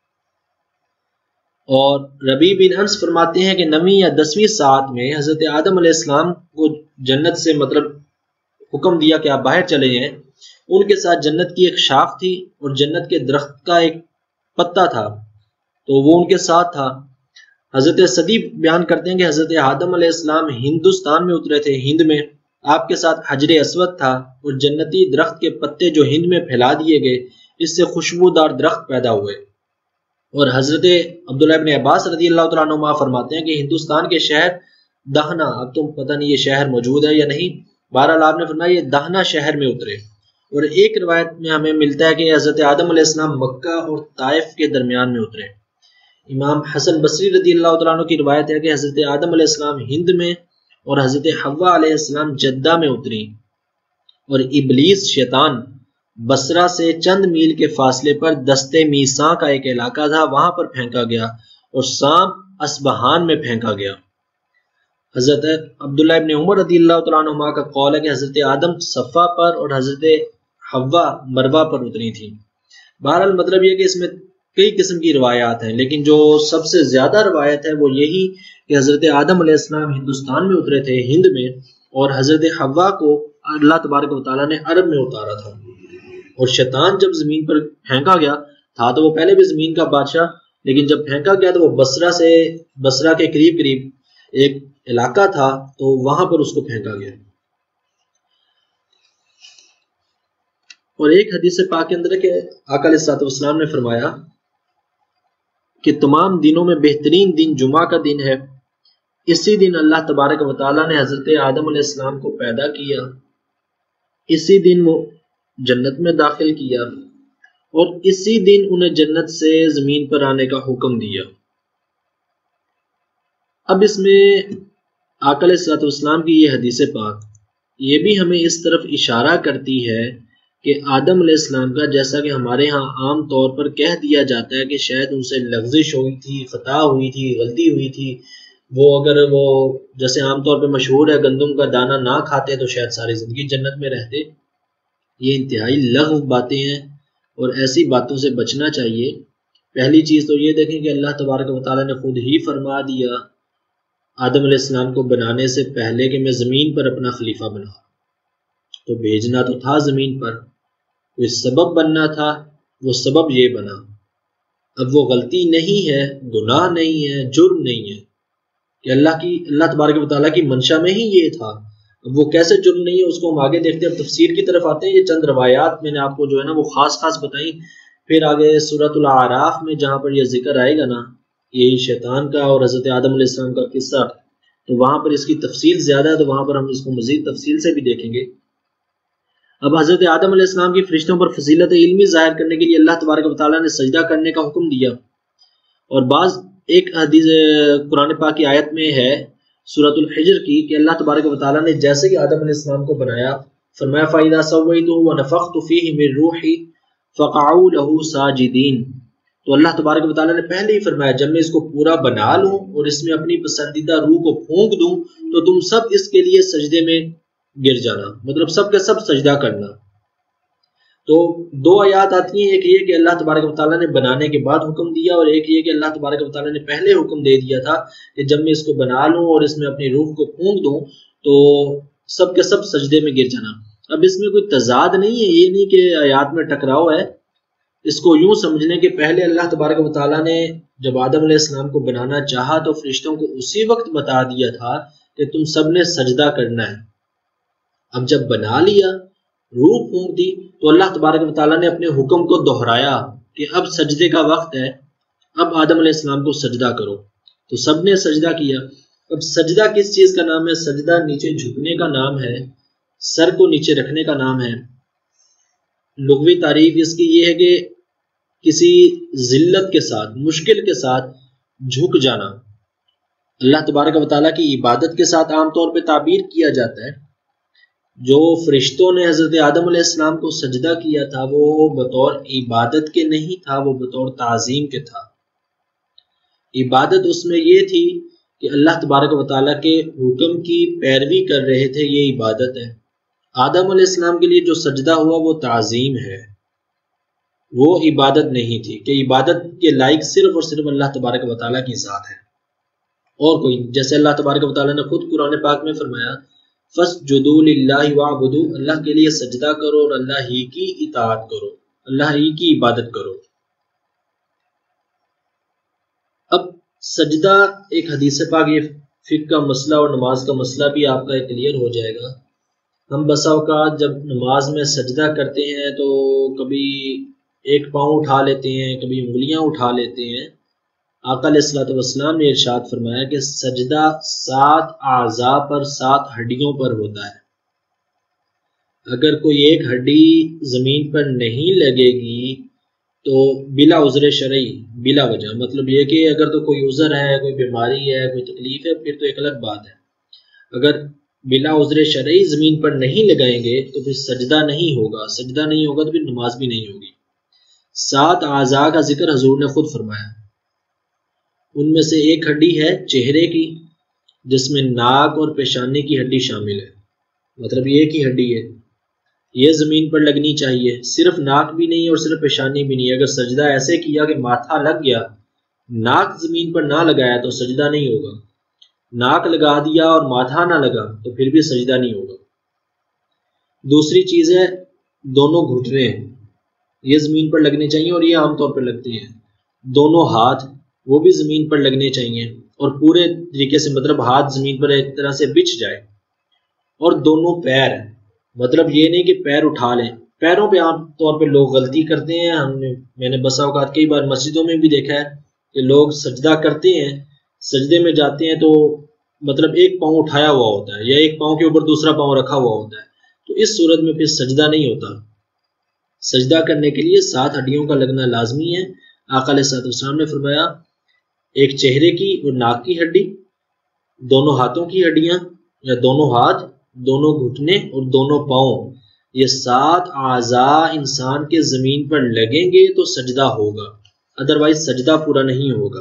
اور ربیع بن انس فرماتے ہیں کہ نویں یا دسویں ساعت میں حضرت آدم علیہ السلام کو جنت سے مطلب حکم دیا کہ آپ باہر چلے جائیں۔ ان کے ساتھ جنت کی ایک شاخ تھی اور جنت کے درخت کا ایک پتا تھا، تو وہ ان کے ساتھ تھا۔ حضرت صدی بیان کرتے ہیں کہ حضرت آدم علیہ السلام ہندوستان میں اترے تھے، ہند میں، آپ کے ساتھ حجر اسود تھا اور جنتی درخت کے پتے جو ہند میں پھیلا دیے گئے، اس سے خوشبودار درخت پیدا ہوئے۔ اور حضرت عبداللہ بن عباس رضی اللہ تعالیٰ عنہ فرماتے ہیں کہ ہندوستان کے شہر دہنا، اب تو پتہ نہیں یہ شہر موجود ہے یا نہیں، بہرحال آپ نے فرمایا یہ دہنا شہر میں اترے۔ اور ایک روایت میں ہمیں ملتا ہے کہ حضرت آدم علیہ السلام مکہ اور طائف کے درمیان میں اترے۔ امام حسن بصری رضی اللہ تعالیٰ عنہ کی روایت ہے کہ حضرت آدم علیہ السلام ہند میں اور حضرت حوا علیہ السلام جدہ میں اتری، اور ابلیس شیطان بصرہ سے چند میل کے فاصلے پر دستے میساں کا ایک علاقہ تھا، وہاں پر پھینکا گیا، اور سام اسبہان میں پھینکا گیا۔ حضرت عبداللہ ابن عمر رضی اللہ تعالیٰ عنہ کا قول ہے کہ حضرت آدم صفا پر اور حضرت حوا مروہ پر اتری تھی۔ بہرحال مطلب یہ کہ اس میں کئی قسم کی روایات ہیں، لیکن جو سب سے زیادہ روایت ہے وہ یہی کہ حضرت آدم علیہ السلام ہندوستان میں اترے تھے، ہند میں، اور حضرت حوا کو اللہ تبارک و تعالیٰ نے عرب میں اتارا تھا۔ اور شیطان جب زمین پر پھینکا گیا تھا تو وہ پہلے بھی زمین کا بادشاہ، لیکن جب پھینکا گیا تو وہ بصرہ سے بصرہ کے قریب قریب ایک علاقہ تھا، تو وہاں پر اس کو پھینکا گیا۔ اور ایک حدیث پاک کے اندر ہے کہ آقا علیہ الصلوۃ والسلام نے فرمایا کہ تمام دنوں میں بہترین دن جمعہ کا دن ہے، اسی دن اللہ تبارک و تعالیٰ نے حضرت آدم علیہ السلام کو پیدا کیا، اسی دن وہ جنت میں داخل کیا، اور اسی دن انہیں جنت سے زمین پر آنے کا حکم دیا۔ اب اس میں آقا علیہ الصلوۃ والسلام کی یہ حدیث پاک یہ بھی ہمیں اس طرف اشارہ کرتی ہے کہ آدم علیہ السلام کا، جیسا کہ ہمارے ہاں عام طور پر کہہ دیا جاتا ہے کہ شاید ان سے لغزش ہوئی تھی، خطا ہوئی تھی، غلطی ہوئی تھی، وہ اگر وہ جیسے عام طور پہ مشہور ہے گندم کا دانہ نہ کھاتے تو شاید ساری زندگی جنت میں رہتے۔ یہ انتہائی لغو باتیں ہیں اور ایسی باتوں سے بچنا چاہیے۔ پہلی چیز تو یہ دیکھیں کہ اللہ تبارک و تعالیٰ نے خود ہی فرما دیا آدم علیہ السلام کو بنانے سے پہلے کہ میں زمین پر اپنا خلیفہ بنا، تو بھیجنا تو تھا زمین پر، کوئی سبب بننا تھا، وہ سبب یہ بنا۔ اب وہ غلطی نہیں ہے، گناہ نہیں ہے، جرم نہیں ہے، کہ اللہ کی اللہ تبارک و تعالیٰ کی منشا میں ہی یہ تھا۔ اب وہ کیسے جرم نہیں ہے اس کو ہم آگے دیکھتے ہیں۔ اب تفسیر کی طرف آتے ہیں، یہ چند روایات میں نے آپ کو جو ہے نا وہ خاص خاص بتائیں، پھر آگے سورۃ الاعراف میں جہاں پر یہ ذکر آئے گا نا یہی شیطان کا اور حضرت آدم علیہ السلام کا قصہ، تو وہاں پر اس کی تفصیل زیادہ ہے، تو وہاں پر ہم اس کو مزید تفصیل سے بھی دیکھیں گے۔ اب حضرت آدم علیہ السلام کی فرشتوں پر فضیلت علمی ظاہر کرنے کے لیے اللہ تبارک و تعالیٰ نے سجدہ کرنے کا حکم دیا، اور بعض ایک حدیث قرآن پاک کی آیت میں ہے سورۃ الحجر کی کہ اللہ تبارک و تعالیٰ نے جیسے کہ آدم علیہ السلام کو بنایا فرمایا فَإِذَا سَوَّيْتُهُ وَنَفَخْتُ فِيهِ مِن رُوحِي فَقَعُوا لَهُ سَاجِدِينَ، تو اللہ تبارک و تعالیٰ نے پہلے ہی فرمایا جب میں اس کو پورا بنا لوں اور اس میں اپنی پسندیدہ روح کو پھونک دوں تو تم سب اس کے لیے سجدے میں گر جانا، مطلب سب کے سب سجدہ کرنا۔ تو دو آیات آتی ہیں، ایک یہ کہ اللہ تبارک و تعالیٰ نے بنانے کے بعد حکم دیا، اور ایک یہ کہ اللہ تبارک و تعالیٰ نے پہلے حکم دے دیا تھا کہ جب میں اس کو بنا لوں اور اس میں اپنی روح کو پھونک دوں تو سب کے سب سجدے میں گر جانا۔ اب اس میں کوئی تضاد نہیں ہے، یہ نہیں کہ آیات میں ٹکراؤ ہے، اس کو یوں سمجھنے کہ پہلے اللہ تبارک و تعالیٰ نے جب آدم علیہ السلام کو بنانا چاہا تو فرشتوں کو اسی وقت بتا دیا تھا کہ تم سب نے سجدہ کرنا ہے۔ اب جب بنا لیا، روح پھونک دی، تو اللہ تبارک و تعالیٰ نے اپنے حکم کو دہرایا کہ اب سجدے کا وقت ہے، اب آدم علیہ السلام کو سجدہ کرو، تو سب نے سجدہ کیا۔ اب سجدہ کس چیز کا نام ہے؟ سجدہ نیچے جھکنے کا نام ہے، سر کو نیچے رکھنے کا نام ہے۔ لغوی تعریف اس کی یہ ہے کہ کسی ذلت کے ساتھ، مشکل کے ساتھ جھک جانا۔ اللہ تبارک و تعالیٰ کی عبادت کے ساتھ عام طور پہ تعبیر کیا جاتا ہے۔ جو فرشتوں نے حضرت آدم علیہ السلام کو سجدہ کیا تھا وہ بطور عبادت کے نہیں تھا، وہ بطور تعظیم کے تھا۔ عبادت اس میں یہ تھی کہ اللہ تبارک و تعالیٰ کے حکم کی پیروی کر رہے تھے، یہ عبادت ہے۔ آدم علیہ السلام کے لیے جو سجدہ ہوا وہ تعظیم ہے، وہ عبادت نہیں تھی، کہ عبادت کے لائق صرف اور صرف اللہ تبارک و تعالیٰ کی ذات ہے اور کوئی، جیسے اللہ تبارک و تعالیٰ نے خود قرآن پاک میں فرمایا فَاسْجُدُوا لِلَّهِ وَاعْبُدُوا، اللہ کے لیے سجدہ کرو اور اللہ ہی کی اطاعت کرو، اللہ ہی کی عبادت کرو۔ اب سجدہ ایک حدیث پاک، یہ فقہ کا مسئلہ اور نماز کا مسئلہ بھی آپ کا کلیئر ہو جائے گا۔ ہم بسا اوقات جب نماز میں سجدہ کرتے ہیں تو کبھی ایک پاؤں اٹھا لیتے ہیں، کبھی انگلیاں اٹھا لیتے ہیں۔ آقا علیہ الصلوۃ والسلام نے ارشاد فرمایا کہ سجدہ سات اعضاء پر، سات ہڈیوں پر ہوتا ہے۔ اگر کوئی ایک ہڈی زمین پر نہیں لگے گی تو بلا عذر شرعی، بلا وجہ، مطلب یہ کہ اگر تو کوئی عذر ہے، کوئی بیماری ہے، کوئی تکلیف ہے، پھر تو ایک الگ بات ہے۔ اگر بلا عذر شرعی زمین پر نہیں لگائیں گے تو پھر سجدہ نہیں ہوگا، سجدہ نہیں ہوگا تو پھر نماز بھی نہیں ہوگی۔ سات اعضاء کا ذکر حضور نے خود فرمایا، ان میں سے ایک ہڈی ہے چہرے کی، جس میں ناک اور پیشانی کی ہڈی شامل ہے، مطلب یہ کی ہڈی ہے، یہ زمین پر لگنی چاہیے۔ صرف ناک بھی نہیں اور صرف پیشانی بھی نہیں، اگر سجدہ ایسے کیا کہ ماتھا لگ گیا، ناک زمین پر نہ لگایا تو سجدہ نہیں ہوگا، ناک لگا دیا اور ماتھا نہ لگا تو پھر بھی سجدہ نہیں ہوگا۔ دوسری چیز ہے دونوں گھٹنے، یہ زمین پر لگنے چاہیے اور یہ عام طور پر لگتے ہیں۔ دونوں ہاتھ وہ بھی زمین پر لگنے چاہیے اور پورے طریقے سے، مطلب ہاتھ زمین پر ایک طرح سے بچھ جائے۔ اور دونوں پیر، مطلب یہ نہیں کہ پیر اٹھا لیں، پیروں پہ عام طور پہ لوگ غلطی کرتے ہیں۔ ہم نے میں نے بسا اوقات کئی بار مسجدوں میں بھی دیکھا ہے کہ لوگ سجدہ کرتے ہیں، سجدے میں جاتے ہیں تو مطلب ایک پاؤں اٹھایا ہوا ہوتا ہے یا ایک پاؤں کے اوپر دوسرا پاؤں رکھا ہوا ہوتا ہے، تو اس صورت میں پھر سجدہ نہیں ہوتا۔ سجدہ کرنے کے لیے سات ہڈیوں کا لگنا لازمی ہے۔ آقا علیہ الصلوۃ والسلام نے فرمایا ایک چہرے کی اور ناک کی ہڈی، دونوں ہاتھوں کی ہڈیاں یا دونوں ہاتھ، دونوں گھٹنے اور دونوں پاؤں، یہ سات اعضاء انسان کے زمین پر لگیں گے تو سجدہ ہوگا، ادروائز سجدہ پورا نہیں ہوگا۔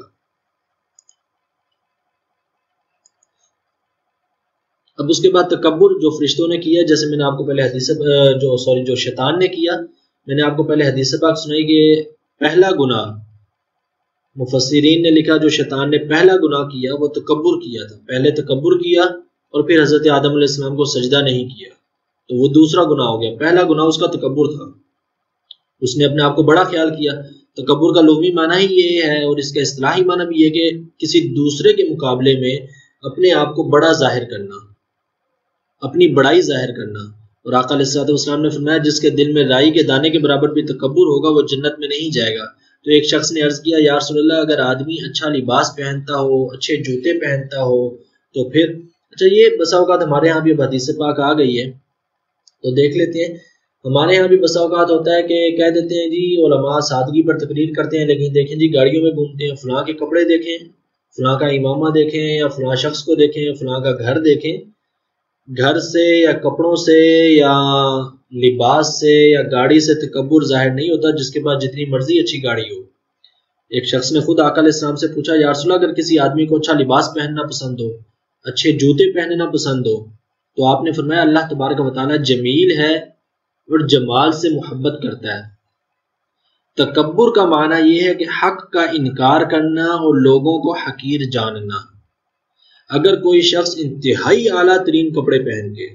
اب اس کے بعد تکبر جو فرشتوں نے کیا، جیسے میں نے آپ کو پہلے حدیث جو سوری جو شیطان نے کیا، میں نے آپ کو پہلے حدیث پاک سنائی کہ پہلا گناہ مفسرین نے لکھا جو شیطان نے پہلا گناہ کیا وہ تکبر کیا تھا۔ پہلے تکبر کیا اور پھر حضرت آدم علیہ السلام کو سجدہ نہیں کیا، تو وہ دوسرا گناہ ہو گیا۔ پہلا گناہ اس کا تکبر تھا، اس نے اپنے آپ کو بڑا خیال کیا۔ تکبر کا لغوی معنی ہی یہ ہے اور اس کا اصطلاحی معنی بھی یہ کہ کسی دوسرے کے مقابلے میں اپنے آپ کو بڑا ظاہر کرنا، اپنی بڑائی ظاہر کرنا۔ اور آقا علیہ السلام نے فرمایا جس کے دل میں رائی کے دانے کے برابر بھی تکبر ہوگا وہ جنت میں نہیں جائے گا۔ تو ایک شخص نے عرض کیا یا رسول اللہ اگر آدمی اچھا لباس پہنتا ہو، اچھے جوتے پہنتا ہو تو پھر اچھا یہ بسا اوقات ہمارے ہاں بھی حدیث پاک آ گئی ہے تو دیکھ لیتے ہیں۔ ہمارے یہاں بھی بسا اوقات ہوتا ہے کہ کہہ دیتے ہیں جی علماء سادگی پر تقریر کرتے ہیں، لیکن دیکھیں جی گاڑیوں میں گھومتے ہیں، فلاں کے کپڑے دیکھیں، فلاں کا امامہ دیکھیں، یا فلاں شخص کو دیکھیں، فلاں کا گھر دیکھیں۔ گھر سے یا کپڑوں سے یا لباس سے یا گاڑی سے تکبر ظاہر نہیں ہوتا، جس کے پاس جتنی مرضی اچھی گاڑی ہو۔ ایک شخص نے خود آقا علیہ السلام سے پوچھا یا رسول اللہ اگر کسی آدمی کو اچھا لباس پہننا پسند ہو، اچھے جوتے پہننا پسند ہو، تو آپ نے فرمایا اللہ تبارک و تعالیٰ جمیل ہے اور جمال سے محبت کرتا ہے۔ تکبر کا معنی یہ ہے کہ حق کا انکار کرنا اور لوگوں کو حقیر جاننا۔ اگر کوئی شخص انتہائی اعلیٰ ترین کپڑے پہن کے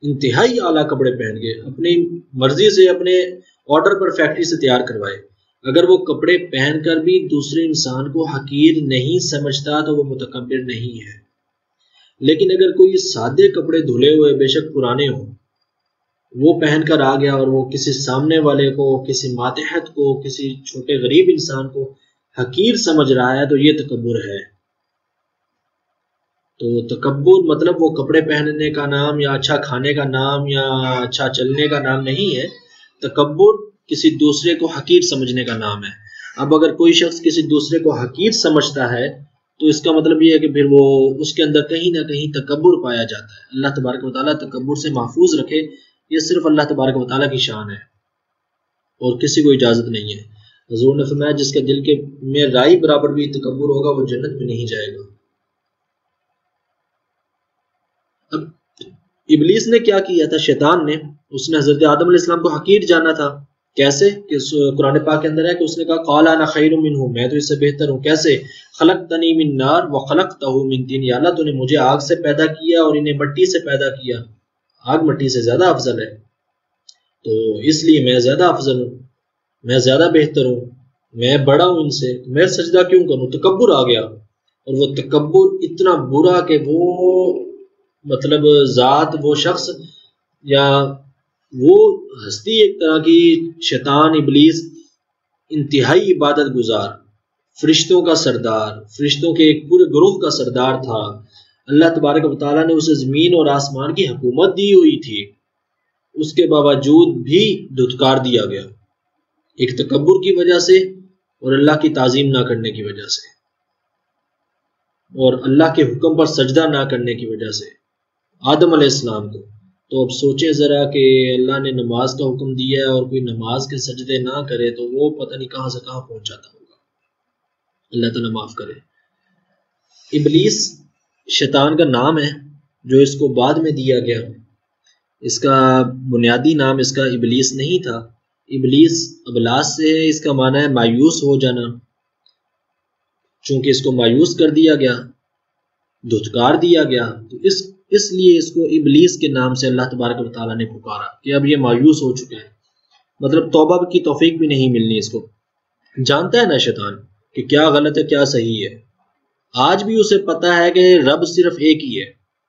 انتہائی اعلیٰ کپڑے پہن کے اپنی مرضی سے اپنے آرڈر پر فیکٹری سے تیار کروائے، اگر وہ کپڑے پہن کر بھی دوسرے انسان کو حقیر نہیں سمجھتا تو وہ متکبر نہیں ہے۔ لیکن اگر کوئی سادے کپڑے دھلے ہوئے بے شک پرانے ہوں وہ پہن کر آ گیا اور وہ کسی سامنے والے کو، کسی ماتحت کو، کسی چھوٹے غریب انسان کو حقیر سمجھ رہا ہے تو یہ تکبر ہے۔ تو تکبر مطلب وہ کپڑے پہننے کا نام یا اچھا کھانے کا نام یا اچھا چلنے کا نام نہیں ہے، تکبر کسی دوسرے کو حقیر سمجھنے کا نام ہے۔ اب اگر کوئی شخص کسی دوسرے کو حقیر سمجھتا ہے تو اس کا مطلب یہ ہے کہ پھر وہ اس کے اندر کہیں نہ کہیں تکبر پایا جاتا ہے۔ اللہ تبارک و تعالیٰ تکبر سے محفوظ رکھے، یہ صرف اللہ تبارک و تعالیٰ کی شان ہے اور کسی کو اجازت نہیں ہے۔ حضور نے فرمایا جس کے دل کے میں رائی برابر بھی تکبر ہوگا وہ جنت میں نہیں جائے گا۔ اب ابلیس نے کیا کیا تھا؟ شیطان نے اس نے حضرت آدم علیہ السلام کو حقیر جانا تھا۔ کیسے؟ کہ قرآن پاک کے اندر ہے کہ اس نے کہا قال انا خیر منہ، میں تو اس سے بہتر ہوں۔ کیسے؟ خلقتنی من نار وخلقتہ من طین، یا اللہ تو نے مجھے آگ سے پیدا کیا اور انہیں مٹی سے پیدا کیا، آگ مٹی سے زیادہ افضل ہے، تو اس لیے میں زیادہ افضل ہوں، میں زیادہ بہتر ہوں، میں بڑا ہوں ان سے، میں سجدہ کیوں کروں؟ تکبر آ گیا، اور وہ تکبر اتنا برا کہ وہ مطلب ذات، وہ شخص یا وہ ہستی ایک طرح کی شیطان ابلیس انتہائی عبادت گزار، فرشتوں کا سردار، فرشتوں کے ایک پورے گروہ کا سردار تھا۔ اللہ تبارک و تعالیٰ نے اسے زمین اور آسمان کی حکومت دی ہوئی تھی، اس کے باوجود بھی دھتکار دیا گیا، ایک تکبر کی وجہ سے اور اللہ کی تعظیم نہ کرنے کی وجہ سے اور اللہ کے حکم پر سجدہ نہ کرنے کی وجہ سے آدم علیہ السلام کو۔ تو اب سوچیں ذرا کہ اللہ نے نماز کا حکم دیا ہے اور کوئی نماز کے سجدے نہ کرے تو وہ پتہ نہیں کہاں سے کہاں پہنچ جاتا ہوگا، اللہ تعالیٰ معاف کرے۔ ابلیس شیطان کا نام ہے جو اس کو بعد میں دیا گیا، اس کا بنیادی نام اس کا ابلیس نہیں تھا۔ ابلیس ابلاس سے ہے، اس کا معنی ہے مایوس ہو جانا، چونکہ اس کو مایوس کر دیا گیا، دھتکار دیا گیا، تو اس اس لیے اس کو ابلیس کے نام سے اللہ تبارک و تعالیٰ نے پکارا کہ اب یہ مایوس ہو چکا ہے، مطلب توبہ کی توفیق بھی نہیں ملنی اس کو۔ جانتا ہے نا شیطان کہ کیا غلط ہے کیا صحیح ہے، آج بھی اسے پتا ہے کہ رب صرف ایک ہی ہے،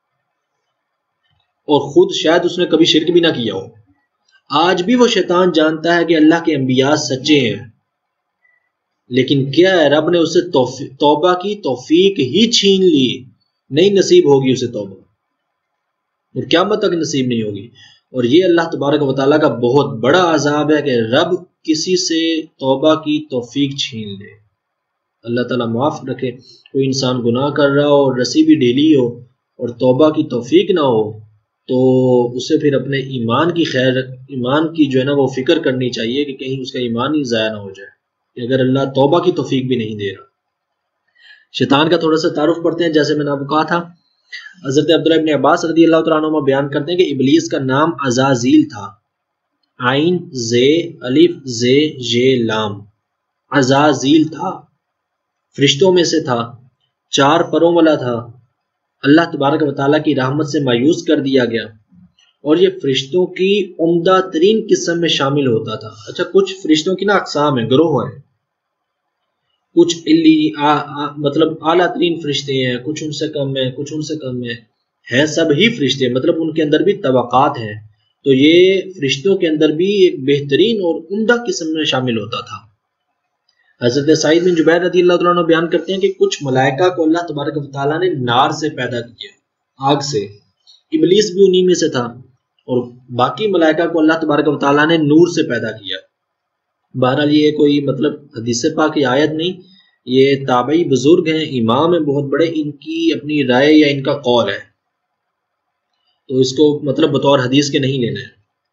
اور خود شاید اس نے کبھی شرک بھی نہ کیا ہو۔ آج بھی وہ شیطان جانتا ہے کہ اللہ کے انبیاء سچے ہیں، لیکن کیا ہے، رب نے اسے توبہ کی توفیق ہی چھین لی، نہیں نصیب ہوگی اسے توبہ، اور قیامت تک نصیب نہیں ہوگی۔ اور یہ اللہ تبارک و تعالیٰ کا بہت بڑا عذاب ہے کہ رب کسی سے توبہ کی توفیق چھین لے۔ اللہ تعالیٰ معاف رکھے۔ کوئی انسان گناہ کر رہا ہو اور رسی بھی ڈھیلی ہو اور توبہ کی توفیق نہ ہو تو اسے پھر اپنے ایمان کی خیر ایمان کی جو ہے نا وہ فکر کرنی چاہیے کہ کہیں اس کا ایمان ہی ضائع نہ ہو جائے، کہ اگر اللہ توبہ کی توفیق بھی نہیں دے رہا۔ شیطان کا تھوڑا سا تعارف پڑھتے ہیں، جیسے میں نے آپ کو کہا تھا، حضرت عبداللہ ابن عباس رضی اللہ تعالیٰ عنہ بیان کرتے ہیں کہ ابلیس کا نام عزازیل تھا، عین زے الف زے ی لام، عزازیل تھا، فرشتوں میں سے تھا، چار پروں والا تھا، اللہ تبارک و تعالیٰ کی رحمت سے مایوس کر دیا گیا، اور یہ فرشتوں کی عمدہ ترین قسم میں شامل ہوتا تھا۔ اچھا، کچھ فرشتوں کی نا اقسام ہیں، گروہ ہیں، کچھ علی آ, آ, مطلب اعلیٰ ترین فرشتے ہیں، کچھ ان سے کم ہیں، کچھ ان سے کم ہیں، ہے سب ہی فرشتے، مطلب ان کے اندر بھی طبقات ہیں۔ تو یہ فرشتوں کے اندر بھی ایک بہترین اور عمدہ قسم میں شامل ہوتا تھا۔ حضرت سعید بن جبیر رضی اللہ عنہ بیان کرتے ہیں کہ کچھ ملائکہ کو اللہ تبارک و تعالیٰ نے نار سے پیدا کیا، آگ سے، ابلیس بھی انہی میں سے تھا، اور باقی ملائکہ کو اللہ تبارک و تعالیٰ نے نور سے پیدا کیا۔ بہرحال یہ کوئی مطلب حدیث پاک کی آیت نہیں، یہ تابعی بزرگ ہیں، امام ہیں بہت بڑے، ان کی اپنی رائے یا ان کا قول ہے، تو اس کو مطلب بطور حدیث کے نہیں لینا ہے۔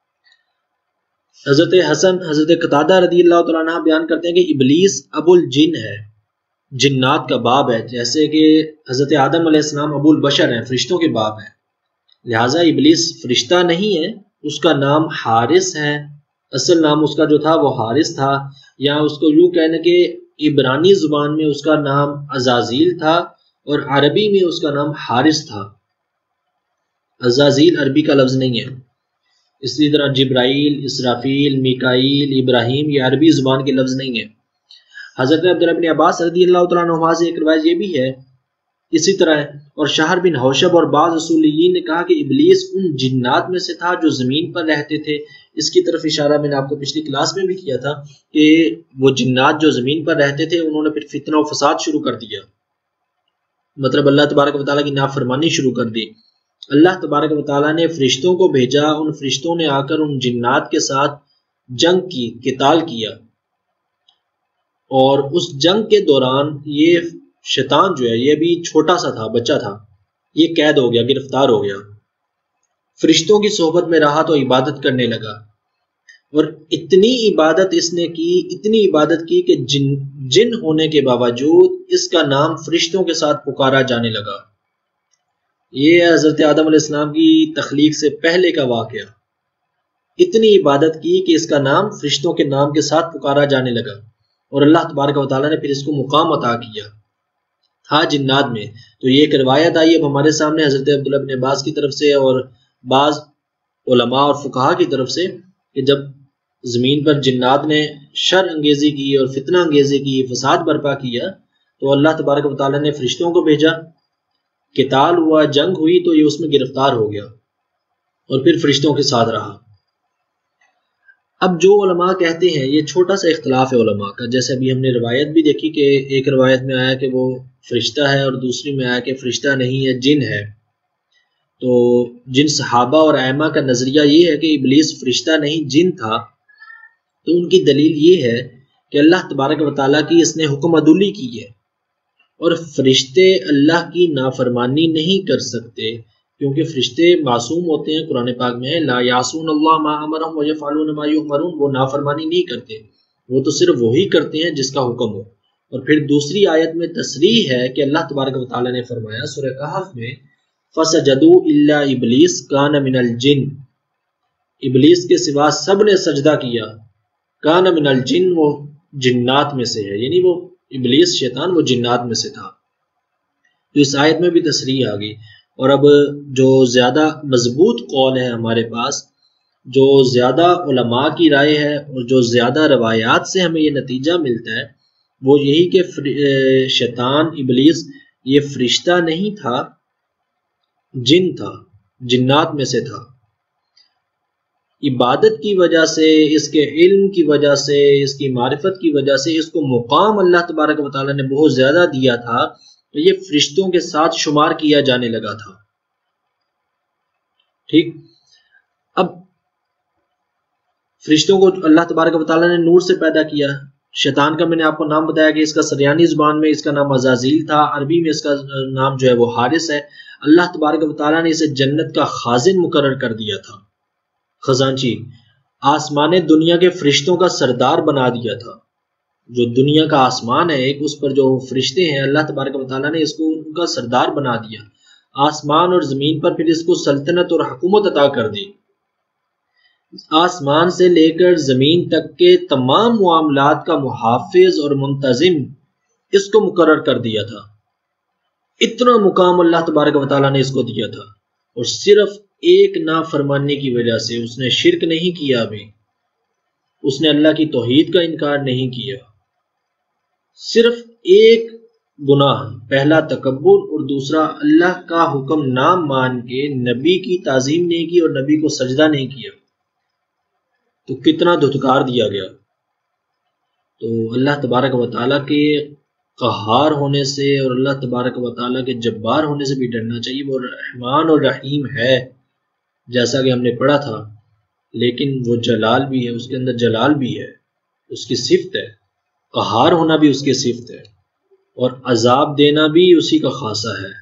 حضرت حسن حضرت قتادہ رضی اللہ تعالیٰ عنہ بیان کرتے ہیں کہ ابلیس ابو الجن ہے، جنات کا باپ ہے، جیسے کہ حضرت آدم علیہ السلام ابو البشر ہیں، فرشتوں کے باپ ہیں، لہٰذا ابلیس فرشتہ نہیں ہے، اس کا نام حارث ہے، اصل نام اس کا جو تھا وہ حارث تھا، یا اس کو یوں کہنے کہ عبرانی زبان میں اس کا نام عزازیل تھا اور عربی میں اس کا نام حارث تھا۔ عزازیل عربی کا لفظ نہیں ہے. اسی طرح جبرائیل، اسرافیل، میکائیل، ابراہیم یہ عربی زبان کے لفظ نہیں ہیں. حضرت عبداللہ بن عباس رضی اللہ تعالیٰ عنہما سے ایک روایت یہ بھی ہے اسی طرح ہے. اور شہر بن حوشب اور بعض اصولیین نے کہا کہ ابلیس ان جنات میں سے تھا جو زمین پر رہتے تھے. اس کی طرف اشارہ میں نے آپ کو پچھلی کلاس میں بھی کیا تھا کہ وہ جنات جو زمین پر رہتے تھے انہوں نے پھر فتنہ و فساد شروع کر دیا، مطلب اللہ تبارک و تعالیٰ کی نافرمانی شروع کر دی. اللہ تبارک و تعالیٰ نے فرشتوں کو بھیجا، ان فرشتوں نے آ کر ان جنات کے ساتھ جنگ کی، قتال کیا، اور اس جنگ کے دوران یہ شیطان جو ہے یہ بھی چھوٹا سا تھا، بچہ تھا، یہ قید ہو گیا، گرفتار ہو گیا. فرشتوں کی صحبت میں رہا تو عبادت کرنے لگا، اور اتنی عبادت اس نے کی، اتنی عبادت کی کہ جن جن ہونے کے باوجود اس کا نام فرشتوں کے ساتھ پکارا جانے لگا. یہ حضرت آدم علیہ السلام کی تخلیق سے پہلے کا واقعہ. اتنی عبادت کی کہ اس کا نام فرشتوں کے نام کے ساتھ پکارا جانے لگا، اور اللہ تبارک و تعالیٰ نے پھر اس کو مقام عطا کیا تھا جنات میں. تو یہ ایک روایت آئی اب ہمارے سامنے حضرت عبداللہ بن عباس کی طرف سے اور بعض علماء اور فقہا کی طرف سے کہ جب زمین پر جنات نے شر انگیزی کی اور فتنہ انگیزی کی، فساد برپا کیا، تو اللہ تبارک و تعالیٰ نے فرشتوں کو بھیجا، قتال ہوا، جنگ ہوئی، تو یہ اس میں گرفتار ہو گیا اور پھر فرشتوں کے ساتھ رہا. اب جو علماء کہتے ہیں، یہ چھوٹا سا اختلاف ہے علماء کا، جیسے ابھی ہم نے روایت بھی دیکھی کہ ایک روایت میں آیا کہ وہ فرشتہ ہے اور دوسری میں آیا کہ فرشتہ نہیں ہے، جن ہے. تو جن صحابہ اور ائمہ کا نظریہ یہ ہے کہ ابلیس فرشتہ نہیں جن تھا، تو ان کی دلیل یہ ہے کہ اللہ تبارک و تعالیٰ کی اس نے حکم عدولی کی ہے، اور فرشتے اللہ کی نافرمانی نہیں کر سکتے کیونکہ فرشتے معصوم ہوتے ہیں. قرآن پاک میں ہے لا یعصون اللہ ما امرهم ویفعلون ما یؤمرون، وہ نافرمانی نہیں کرتے، وہ تو صرف وہی کرتے ہیں جس کا حکم ہو. اور پھر دوسری آیت میں تصریح ہے کہ اللہ تبارک و تعالیٰ نے فرمایا سورہ کہف میں فسجدوا الا ابلیس کان من الجن، ابلیس کے سوا سب نے سجدہ کیا، کان من الجن وہ جنات میں سے ہے، یعنی وہ ابلیس شیطان وہ جنات میں سے تھا. تو اس آیت میں بھی تصریح آ گئی. اور اب جو زیادہ مضبوط قول ہے ہمارے پاس، جو زیادہ علماء کی رائے ہے اور جو زیادہ روایات سے ہمیں یہ نتیجہ ملتا ہے، وہ یہی کہ شیطان ابلیس یہ فرشتہ نہیں تھا، جن تھا، جنات میں سے تھا. عبادت کی وجہ سے، اس کے علم کی وجہ سے، اس کی معرفت کی وجہ سے اس کو مقام اللہ تبارک و تعالیٰ نے بہت زیادہ دیا تھا، تو یہ فرشتوں کے ساتھ شمار کیا جانے لگا تھا. ٹھیک، اب فرشتوں کو اللہ تبارک و تعالیٰ نے نور سے پیدا کیا. شیطان کا میں نے آپ کو نام بتایا کہ اس کا سریانی زبان میں اس کا نام عزازیل تھا، عربی میں اس کا نام جو ہے وہ حارث ہے. اللہ تبارک و تعالیٰ نے اسے جنت کا خازن مقرر کر دیا تھا، خزانچی، آسمان دنیا کے فرشتوں کا سردار بنا دیا تھا. جو دنیا کا آسمان ہے ایک، اس پر جو فرشتے ہیں اللہ تبارک و تعالیٰ نے اس کو ان کا سردار بنا دیا. آسمان اور زمین پر پھر اس کو سلطنت اور حکومت عطا کر دی. آسمان سے لے کر زمین تک کے تمام معاملات کا محافظ اور منتظم اس کو مقرر کر دیا تھا. اتنا مقام اللہ تبارک و تعالیٰ نے اس کو دیا تھا، اور صرف ایک نافرمانی کی وجہ سے اس نے شرک نہیں کیا، ابھی اس نے اللہ کی توحید کا انکار نہیں کیا. صرف ایک گناہ، پہلا تکبر اور دوسرا اللہ کا حکم نہ مان کے نبی کی تعظیم نہیں کی اور نبی کو سجدہ نہیں کیا، تو کتنا دھتکار دیا گیا. تو اللہ تبارک و تعالیٰ کے قہار ہونے سے اور اللہ تبارک و تعالیٰ کے جبار ہونے سے بھی ڈرنا چاہیے. وہ رحمان اور رحیم ہے جیسا کہ ہم نے پڑھا تھا، لیکن وہ جلال بھی ہے، اس کے اندر جلال بھی ہے، اس کی صفت ہے، قہار ہونا بھی اس کی صفت ہے، اور عذاب دینا بھی اسی کا خاصہ ہے.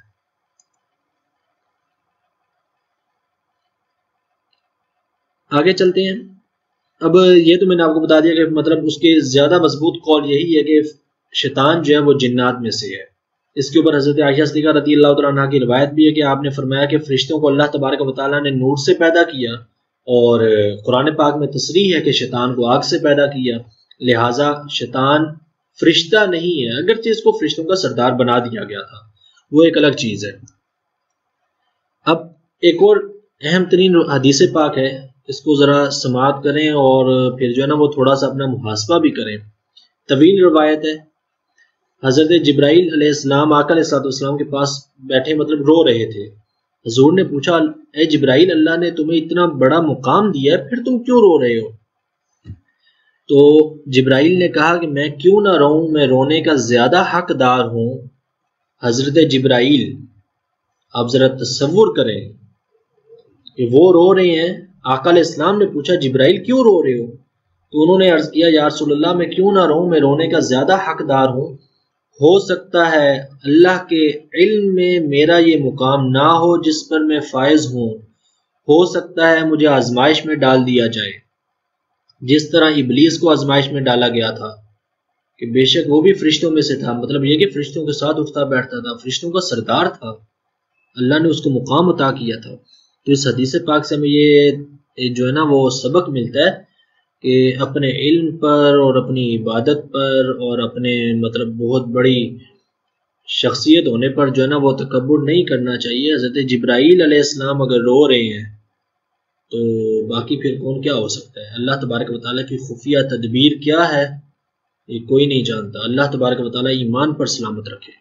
آگے چلتے ہیں. اب یہ تو میں نے آپ کو بتا دیا کہ مطلب اس کے زیادہ مضبوط قول یہی ہے کہ شیطان جو ہے وہ جنات میں سے ہے. اس کے اوپر حضرت عائشہ صدیقہ رضی اللہ تعالیٰ عنہ کی روایت بھی ہے کہ آپ نے فرمایا کہ فرشتوں کو اللہ تبارک و تعالیٰ نے نور سے پیدا کیا، اور قرآن پاک میں تصریح ہے کہ شیطان کو آگ سے پیدا کیا، لہٰذا شیطان فرشتہ نہیں ہے، اگرچہ اس کو فرشتوں کا سردار بنا دیا گیا تھا، وہ ایک الگ چیز ہے. اب ایک اور اہم ترین حدیث پاک ہے، اس کو ذرا سماعت کریں اور پھر جو ہے نا وہ تھوڑا سا اپنا محاسبہ بھی کریں۔ طویل روایت ہے، حضرت جبرائیل علیہ السلام آقا علیہ السلام کے پاس بیٹھے مطلب رو رہے تھے۔ حضور نے پوچھا، اے جبرائیل، اللہ نے تمہیں اتنا بڑا مقام دیا ہے، پھر تم کیوں رو رہے ہو؟ تو جبرائیل نے کہا کہ میں کیوں نہ رہوں، میں رونے کا زیادہ حقدار ہوں۔ حضرت جبرائیل، آپ ذرا تصور کریں کہ وہ رو رہے ہیں، آقا علیہ السلام نے پوچھا جبرائیل کیوں رو رہے ہو؟ تو انہوں نے عرض کیا، یا رسول اللہ میں کیوں نہ رہوں، میں رونے کا زیادہ حقدار ہوں۔ ہو سکتا ہے اللہ کے علم میں میرا یہ مقام نہ ہو جس پر میں فائز ہوں، ہو سکتا ہے مجھے آزمائش میں ڈال دیا جائے، جس طرح ابلیس کو آزمائش میں ڈالا گیا تھا کہ بے شک وہ بھی فرشتوں میں سے تھا، مطلب یہ کہ فرشتوں کے ساتھ اٹھتا بیٹھتا تھا، فرشتوں کا سردار تھا، اللہ نے اس کو مقام عطا کیا تھا۔ تو اس حدیث پاک سے ہمیں یہ جو ہے نا وہ سبق ملتا ہے کہ اپنے علم پر اور اپنی عبادت پر اور اپنے مطلب بہت بڑی شخصیت ہونے پر جو ہے نا وہ تکبر نہیں کرنا چاہیے۔ حضرت جبرائیل علیہ السلام اگر رو رہے ہیں تو باقی پھر کون کیا ہو سکتا ہے؟ اللہ تبارک و تعالیٰ کی خفیہ تدبیر کیا ہے یہ کوئی نہیں جانتا۔ اللہ تبارک و تعالیٰ ایمان پر سلامت رکھے۔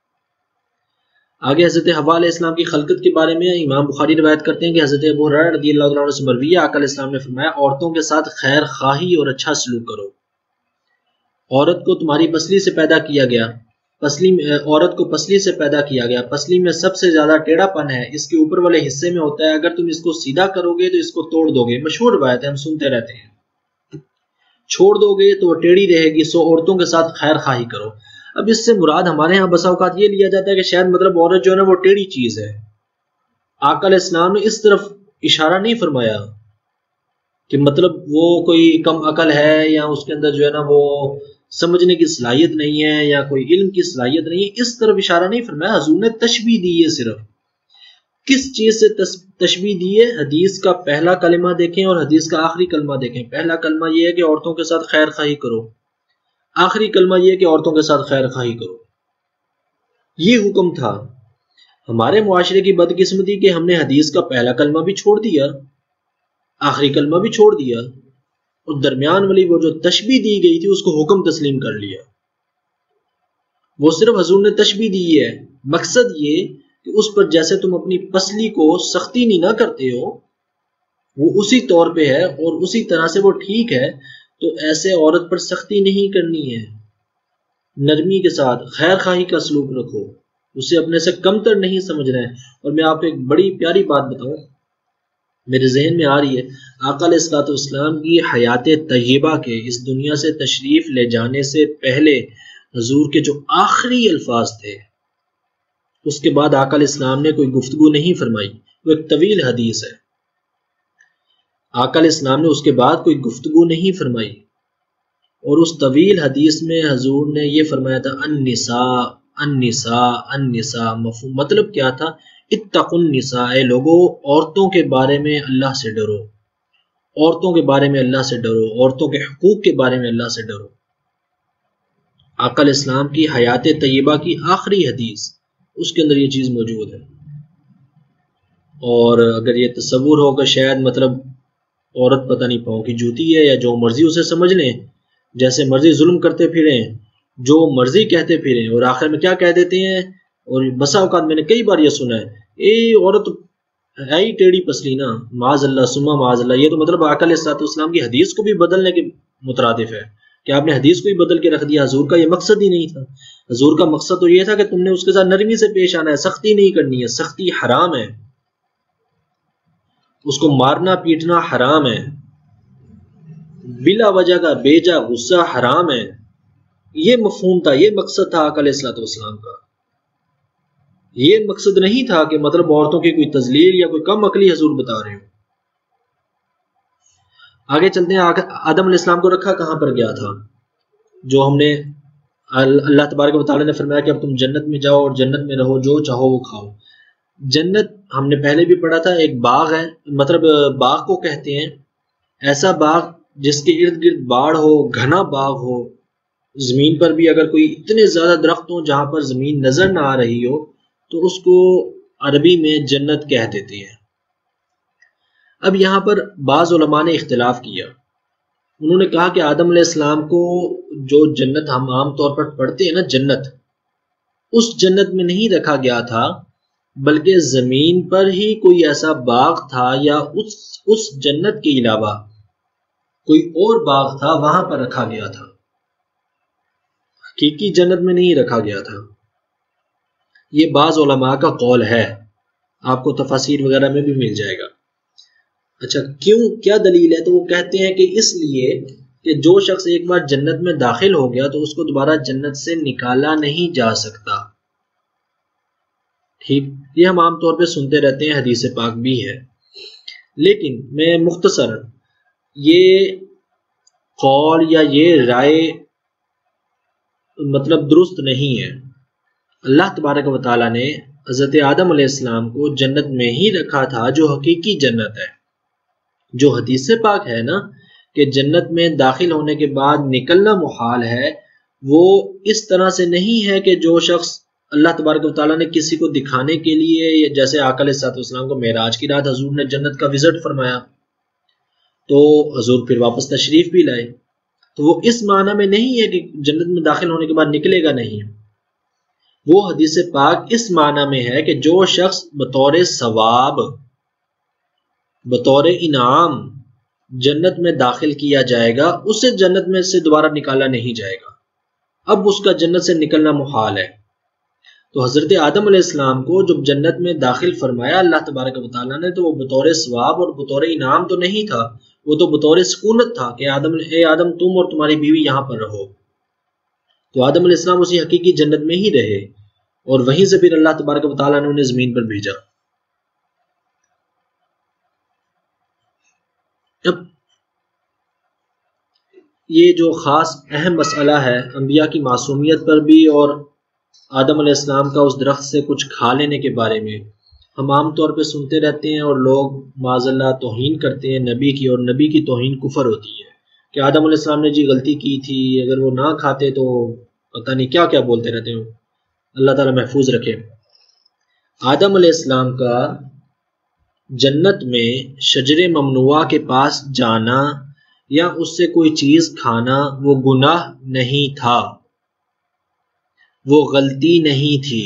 آگے حضرت حوا علیہ السلام کی خلقت کے بارے میں امام بخاری روایت کرتے ہیں کہ حضرت ابو ہریرہ رضی اللہ عنہ سے مروی ہے، آقا علیہ السلام نے فرمایا، عورتوں کے ساتھ خیر خواہی اور اچھا سلوک کرو۔ عورت کو تمہاری پسلی سے پیدا کیا گیا، پسلی میں عورت کو پسلی سے پیدا کیا گیا، پسلی میں سب سے زیادہ ٹیڑھا پن ہے، اس کے اوپر والے حصے میں ہوتا ہے، اگر تم اس کو سیدھا کرو گے تو اس کو توڑ دو گے۔ مشہور روایت ہے، ہم سنتے رہتے ہیں، چھوڑ دو گے تو وہ ٹیڑھی رہے گی، سو عورتوں کے ساتھ خیر خواہی کرو۔ اب اس سے مراد ہمارے ہاں بسا اوقات یہ لیا جاتا ہے کہ شاید مطلب عورت جو ہے نا وہ ٹیڑھی چیز ہے۔ آقا علیہ السلام نے اس طرف اشارہ نہیں فرمایا کہ مطلب وہ کوئی کم عقل ہے یا اس کے اندر جو ہے نا وہ سمجھنے کی صلاحیت نہیں ہے یا کوئی علم کی صلاحیت نہیں ہے، اس طرف اشارہ نہیں فرمایا۔ حضور نے تشبیہ دی ہے، صرف کس چیز سے تشبیہ دی ہے؟ حدیث کا پہلا کلمہ دیکھیں اور حدیث کا آخری کلمہ دیکھیں۔ پہلا کلمہ یہ ہے کہ عورتوں کے ساتھ خیر خواہی کرو، آخری کلمہ یہ کہ عورتوں کے ساتھ خیر خواہی کرو، یہ حکم تھا۔ ہمارے معاشرے کی بدقسمتی کہ ہم نے حدیث کا پہلا کلمہ بھی چھوڑ دیا، آخری کلمہ بھی چھوڑ دیا، اور درمیان والی وہ جو تشبیہ دی گئی تھی اس کو حکم تسلیم کر لیا۔ وہ صرف حضور نے تشبیہ دی ہے، مقصد یہ کہ اس پر جیسے تم اپنی پسلی کو سختی نہیں نہ کرتے ہو وہ اسی طور پہ ہے اور اسی طرح سے وہ ٹھیک ہے، تو ایسے عورت پر سختی نہیں کرنی ہے، نرمی کے ساتھ خیر خواہی کا سلوک رکھو، اسے اپنے سے کمتر نہیں سمجھنا ہے۔ اور میں آپ کو ایک بڑی پیاری بات بتاؤں، میرے ذہن میں آ رہی ہے، آقا علیہ الصلوۃ والسلام کی حیات طیبہ کے اس دنیا سے تشریف لے جانے سے پہلے حضور کے جو آخری الفاظ تھے، اس کے بعد آقا علیہ السلام نے کوئی گفتگو نہیں فرمائی۔ وہ ایک طویل حدیث ہے، آقا علیہ السلام نے اس کے بعد کوئی گفتگو نہیں فرمائی، اور اس طویل حدیث میں حضور نے یہ فرمایا تھا، النساء النساء النساء، مطلب کیا تھا؟ اتقوا النساء، اے لوگو عورتوں کے بارے میں اللہ سے ڈرو، عورتوں کے بارے میں اللہ سے ڈرو، عورتوں کے حقوق کے بارے میں اللہ سے ڈرو۔ آقا علیہ السلام کی حیات طیبہ کی آخری حدیث، اس کے اندر یہ چیز موجود ہے۔ اور اگر یہ تصور ہو کہ شاید مطلب عورت پتہ نہیں پاؤں کی جوتی ہے یا جو مرضی اسے سمجھ لیں، جیسے مرضی ظلم کرتے پھریں، جو مرضی کہتے پھریں، اور آخر میں کیا کہہ دیتے ہیں، اور بسا اوقات میں نے کئی بار یہ سنا ہے، اے عورت ہے ہی ٹیڑھی پسلی نا، معاذ اللہ سما معاذ اللہ۔ یہ تو مطلب آقا علیہ السلام کی حدیث کو بھی بدلنے کے مترادف ہے کہ آپ نے حدیث کو ہی بدل کے رکھ دیا۔ حضور کا یہ مقصد ہی نہیں تھا، حضور کا مقصد تو یہ تھا کہ تم نے اس کے ساتھ نرمی سے پیش آنا ہے، سختی نہیں کرنی ہے، سختی حرام ہے، اس کو مارنا پیٹنا حرام ہے، بلا وجہ کا بیجا غصہ حرام ہے۔ یہ مفہوم تھا، یہ مقصد تھا آقا علیہ الصلوۃ والسلام کا۔ یہ مقصد نہیں تھا کہ مطلب عورتوں کی کوئی تذلیل یا کوئی کم عقلی حضور بتا رہے ہو۔ آگے چلتے ہیں، آدم علیہ السلام کو رکھا کہاں پر گیا تھا؟ جو ہم نے اللہ تبارک و تعالیٰ نے فرمایا کہ اب تم جنت میں جاؤ اور جنت میں رہو، جو چاہو وہ کھاؤ۔ جنت ہم نے پہلے بھی پڑھا تھا، ایک باغ ہے، مطلب باغ کو کہتے ہیں ایسا باغ جس کے ارد گرد باڑ ہو، گھنا باغ ہو، زمین پر بھی اگر کوئی اتنے زیادہ درخت ہوں جہاں پر زمین نظر نہ آ رہی ہو تو اس کو عربی میں جنت کہہ دیتے ہیں۔ اب یہاں پر بعض علماء نے اختلاف کیا، انہوں نے کہا کہ آدم علیہ السلام کو جو جنت ہم عام طور پر پڑھتے ہیں نا جنت، اس جنت میں نہیں رکھا گیا تھا، بلکہ زمین پر ہی کوئی ایسا باغ تھا یا اس اس جنت کے علاوہ کوئی اور باغ تھا، وہاں پر رکھا گیا تھا، حقیقی جنت میں نہیں رکھا گیا تھا۔ یہ بعض علماء کا قول ہے، آپ کو تفاسیر وغیرہ میں بھی مل جائے گا۔ اچھا کیوں، کیا دلیل ہے؟ تو وہ کہتے ہیں کہ اس لیے کہ جو شخص ایک بار جنت میں داخل ہو گیا تو اس کو دوبارہ جنت سے نکالا نہیں جا سکتا۔ ٹھیک، یہ ہم عام طور پہ سنتے رہتے ہیں، حدیث پاک بھی ہے، لیکن میں مختصر یہ قول یا یہ رائے مطلب درست نہیں ہے۔ اللہ تبارک و تعالیٰ نے حضرت آدم علیہ السلام کو جنت میں ہی رکھا تھا، جو حقیقی جنت ہے۔ جو حدیث پاک ہے نا کہ جنت میں داخل ہونے کے بعد نکلنا محال ہے، وہ اس طرح سے نہیں ہے کہ جو شخص اللہ تبارک و تعالیٰ نے کسی کو دکھانے کے لیے، جیسے آقا علیہ الصلوۃ والسلام کو معراج کی رات حضور نے جنت کا وزٹ فرمایا تو حضور پھر واپس تشریف بھی لائے، تو وہ اس معنی میں نہیں ہے کہ جنت میں داخل ہونے کے بعد نکلے گا نہیں۔ وہ حدیث پاک اس معنی میں ہے کہ جو شخص بطور ثواب، بطور انعام جنت میں داخل کیا جائے گا، اسے جنت میں سے دوبارہ نکالا نہیں جائے گا، اب اس کا جنت سے نکلنا محال ہے۔ تو حضرت آدم علیہ السلام کو جب جنت میں داخل فرمایا اللہ تبارک و تعالیٰ نے، تو وہ بطور ثواب اور بطور انعام تو نہیں تھا، وہ تو بطور سکونت تھا کہ آدم اے آدم تم اور تمہاری بیوی یہاں پر رہو۔ تو آدم علیہ السلام اسی حقیقی جنت میں ہی رہے، اور وہیں سے پھر اللہ تبارک و تعالیٰ نے انہیں زمین پر بھیجا۔ اب یہ جو خاص اہم مسئلہ ہے انبیاء کی معصومیت پر بھی اور آدم علیہ السلام کا اس درخت سے کچھ کھا لینے کے بارے میں، ہم عام طور پہ سنتے رہتے ہیں اور لوگ معاذ اللہ توہین کرتے ہیں نبی کی، اور نبی کی توہین کفر ہوتی ہے کہ آدم علیہ السلام نے جی غلطی کی تھی، اگر وہ نہ کھاتے تو پتہ نہیں کیا کیا بولتے رہتے ہیں، اللہ تعالیٰ محفوظ رکھے۔ آدم علیہ السلام کا جنت میں شجر ممنوعہ کے پاس جانا یا اس سے کوئی چیز کھانا وہ گناہ نہیں تھا، وہ غلطی نہیں تھی۔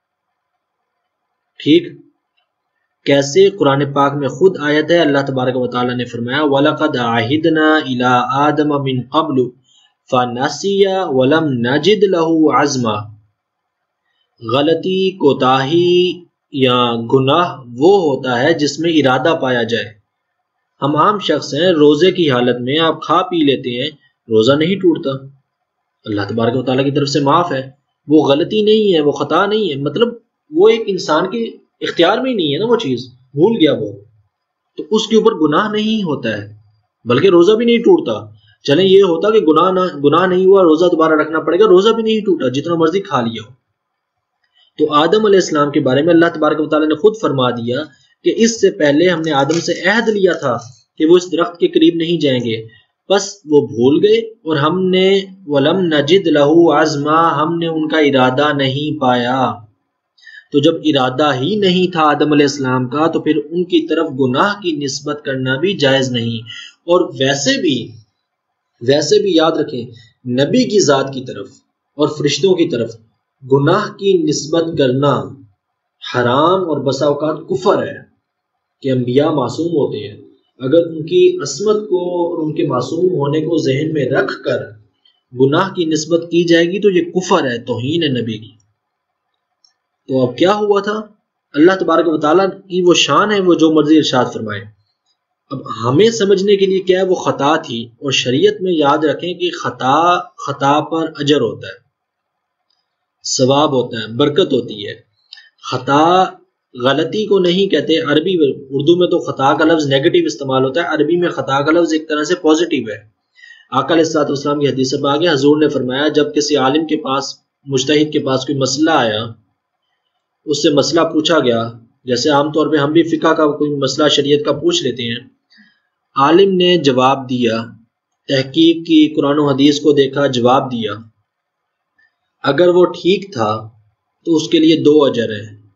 ٹھیک، کیسے؟ قرآن پاک میں خود آیت ہے، اللہ تبارک و تعالیٰ نے فرمایا وَلَقَدْ عَهِدْنَا إِلَىٰ آدَمَ مِنْ قَبْلُ فَنَسِيَ وَلَمْ نَجِدْ لَهُ عَزْمًا۔ غلطی، کوتاہی یا گناہ وہ ہوتا ہے جس میں ارادہ پایا جائے۔ ہم عام شخص ہیں، روزے کی حالت میں آپ کھا پی لیتے ہیں، روزہ نہیں ٹوٹتا، اللہ تبارک و تعالیٰ کی طرف سے معاف ہے، وہ غلطی نہیں ہے، وہ خطا نہیں ہے، مطلب وہ ایک انسان کے اختیار میں ہی نہیں ہے نا، وہ چیز بھول گیا وہ، تو اس کے اوپر گناہ نہیں ہوتا ہے، بلکہ روزہ بھی نہیں ٹوٹتا۔ چلیں یہ ہوتا کہ گناہ نہ گناہ نہیں ہوا، روزہ دوبارہ رکھنا پڑے گا، روزہ بھی نہیں ٹوٹا، جتنا مرضی کھا لیا ہو۔ تو آدم علیہ السلام کے بارے میں اللہ تبارک و تعالیٰ نے خود فرما دیا کہ اس سے پہلے ہم نے آدم سے عہد لیا تھا کہ وہ اس درخت کے قریب نہیں جائیں گے، بس وہ بھول گئے، اور ہم نے وَلَمْ نَجِدْ لَهُ عَزْمًا، ہم نے ان کا ارادہ نہیں پایا۔ تو جب ارادہ ہی نہیں تھا آدم علیہ السلام کا، تو پھر ان کی طرف گناہ کی نسبت کرنا بھی جائز نہیں۔ اور ویسے بھی ویسے بھی یاد رکھیں، نبی کی ذات کی طرف اور فرشتوں کی طرف گناہ کی نسبت کرنا حرام اور بسا اوقات کفر ہے، کہ انبیاء معصوم ہوتے ہیں، اگر ان کی عصمت کو اور ان کے معصوم ہونے کو ذہن میں رکھ کر گناہ کی نسبت کی جائے گی تو یہ کفر ہے، توہین ہے نبی کی۔ تو اب کیا ہوا تھا؟ اللہ تبارک و تعالیٰ کی وہ شان ہے، وہ جو مرضی ارشاد فرمائے۔ اب ہمیں سمجھنے کے لیے کیا ہے، وہ خطا تھی، اور شریعت میں یاد رکھیں کہ خطا خطا پر اجر ہوتا ہے، ثواب ہوتا ہے، برکت ہوتی ہے۔ خطا غلطی کو نہیں کہتے، عربی اردو میں تو خطا کا لفظ نیگیٹو استعمال ہوتا ہے، عربی میں خطا کا لفظ ایک طرح سے پازیٹیو ہے۔ آقا علیہ الصلوۃ والسلام کی حدیث سے آگے حضور نے فرمایا جب کسی عالم کے پاس، مجتہد کے پاس کوئی مسئلہ آیا، اس سے مسئلہ پوچھا گیا، جیسے عام طور پہ ہم بھی فقہ کا کوئی مسئلہ شریعت کا پوچھ لیتے ہیں، عالم نے جواب دیا، تحقیق کی، قرآن و حدیث کو دیکھا، جواب دیا، اگر وہ ٹھیک تھا تو اس کے لیے دو اجر ہیں،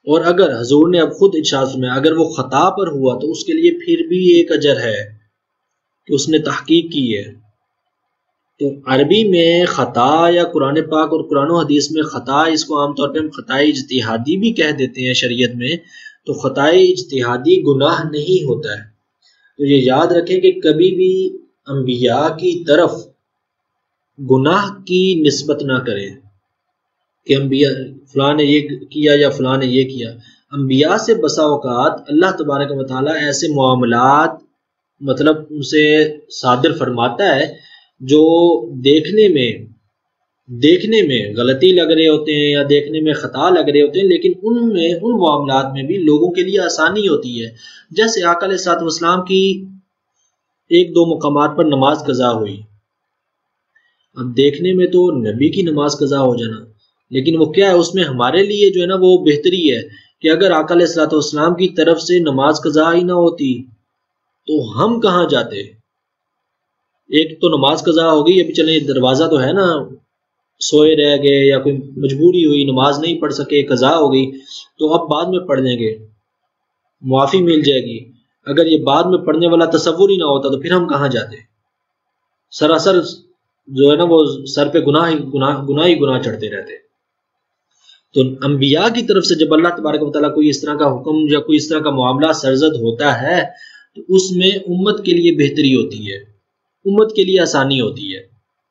اور اگر حضور نے اب خود ارشاد فرمایا اگر وہ خطا پر ہوا تو اس کے لیے پھر بھی ایک اجر ہے کہ اس نے تحقیق کی ہے۔ تو عربی میں خطا یا قرآن پاک اور قرآن و حدیث میں خطا، اس کو عام طور پہ ہم خطا اجتہادی بھی کہہ دیتے ہیں شریعت میں، تو خطا اجتہادی گناہ نہیں ہوتا ہے۔ تو یہ یاد رکھیں کہ کبھی بھی انبیاء کی طرف گناہ کی نسبت نہ کریں کہ انبیاء فلاں نے یہ کیا یا فلاں نے یہ کیا۔ انبیاء سے بسا اوقات اللہ تبارک و تعالیٰ ایسے معاملات مطلب ان سے صادر فرماتا ہے جو دیکھنے میں دیکھنے میں غلطی لگ رہے ہوتے ہیں یا دیکھنے میں خطا لگ رہے ہوتے ہیں، لیکن ان میں ان معاملات میں بھی لوگوں کے لیے آسانی ہوتی ہے۔ جیسے آقا علیہ الصلوۃ والسلام کی ایک دو مقامات پر نماز قضا ہوئی، اب دیکھنے میں تو نبی کی نماز قضا ہو جانا، لیکن وہ کیا ہے، اس میں ہمارے لیے جو ہے نا وہ بہتری ہے کہ اگر آقا علیہ الصلوۃ والسلام کی طرف سے نماز قضا ہی نہ ہوتی تو ہم کہاں جاتے۔ ایک تو نماز قضا ہو گئی، ابھی چلیں دروازہ تو ہے نا، سوئے رہ گئے یا کوئی مجبوری ہوئی نماز نہیں پڑھ سکے قضا ہو گئی، تو اب بعد میں پڑھ لیں گے، معافی مل جائے گی۔ اگر یہ بعد میں پڑھنے والا تصور ہی نہ ہوتا تو پھر ہم کہاں جاتے، سراسر جو ہے نا وہ سر پہ گناہ گناہ گناہ ہی گناہ چڑھتے رہتے۔ تو انبیاء کی طرف سے جب اللہ تبارک و تعالیٰ کوئی اس طرح کا حکم یا کوئی اس طرح کا معاملہ سرزد ہوتا ہے تو اس میں امت کے لیے بہتری ہوتی ہے، امت کے لیے آسانی ہوتی ہے۔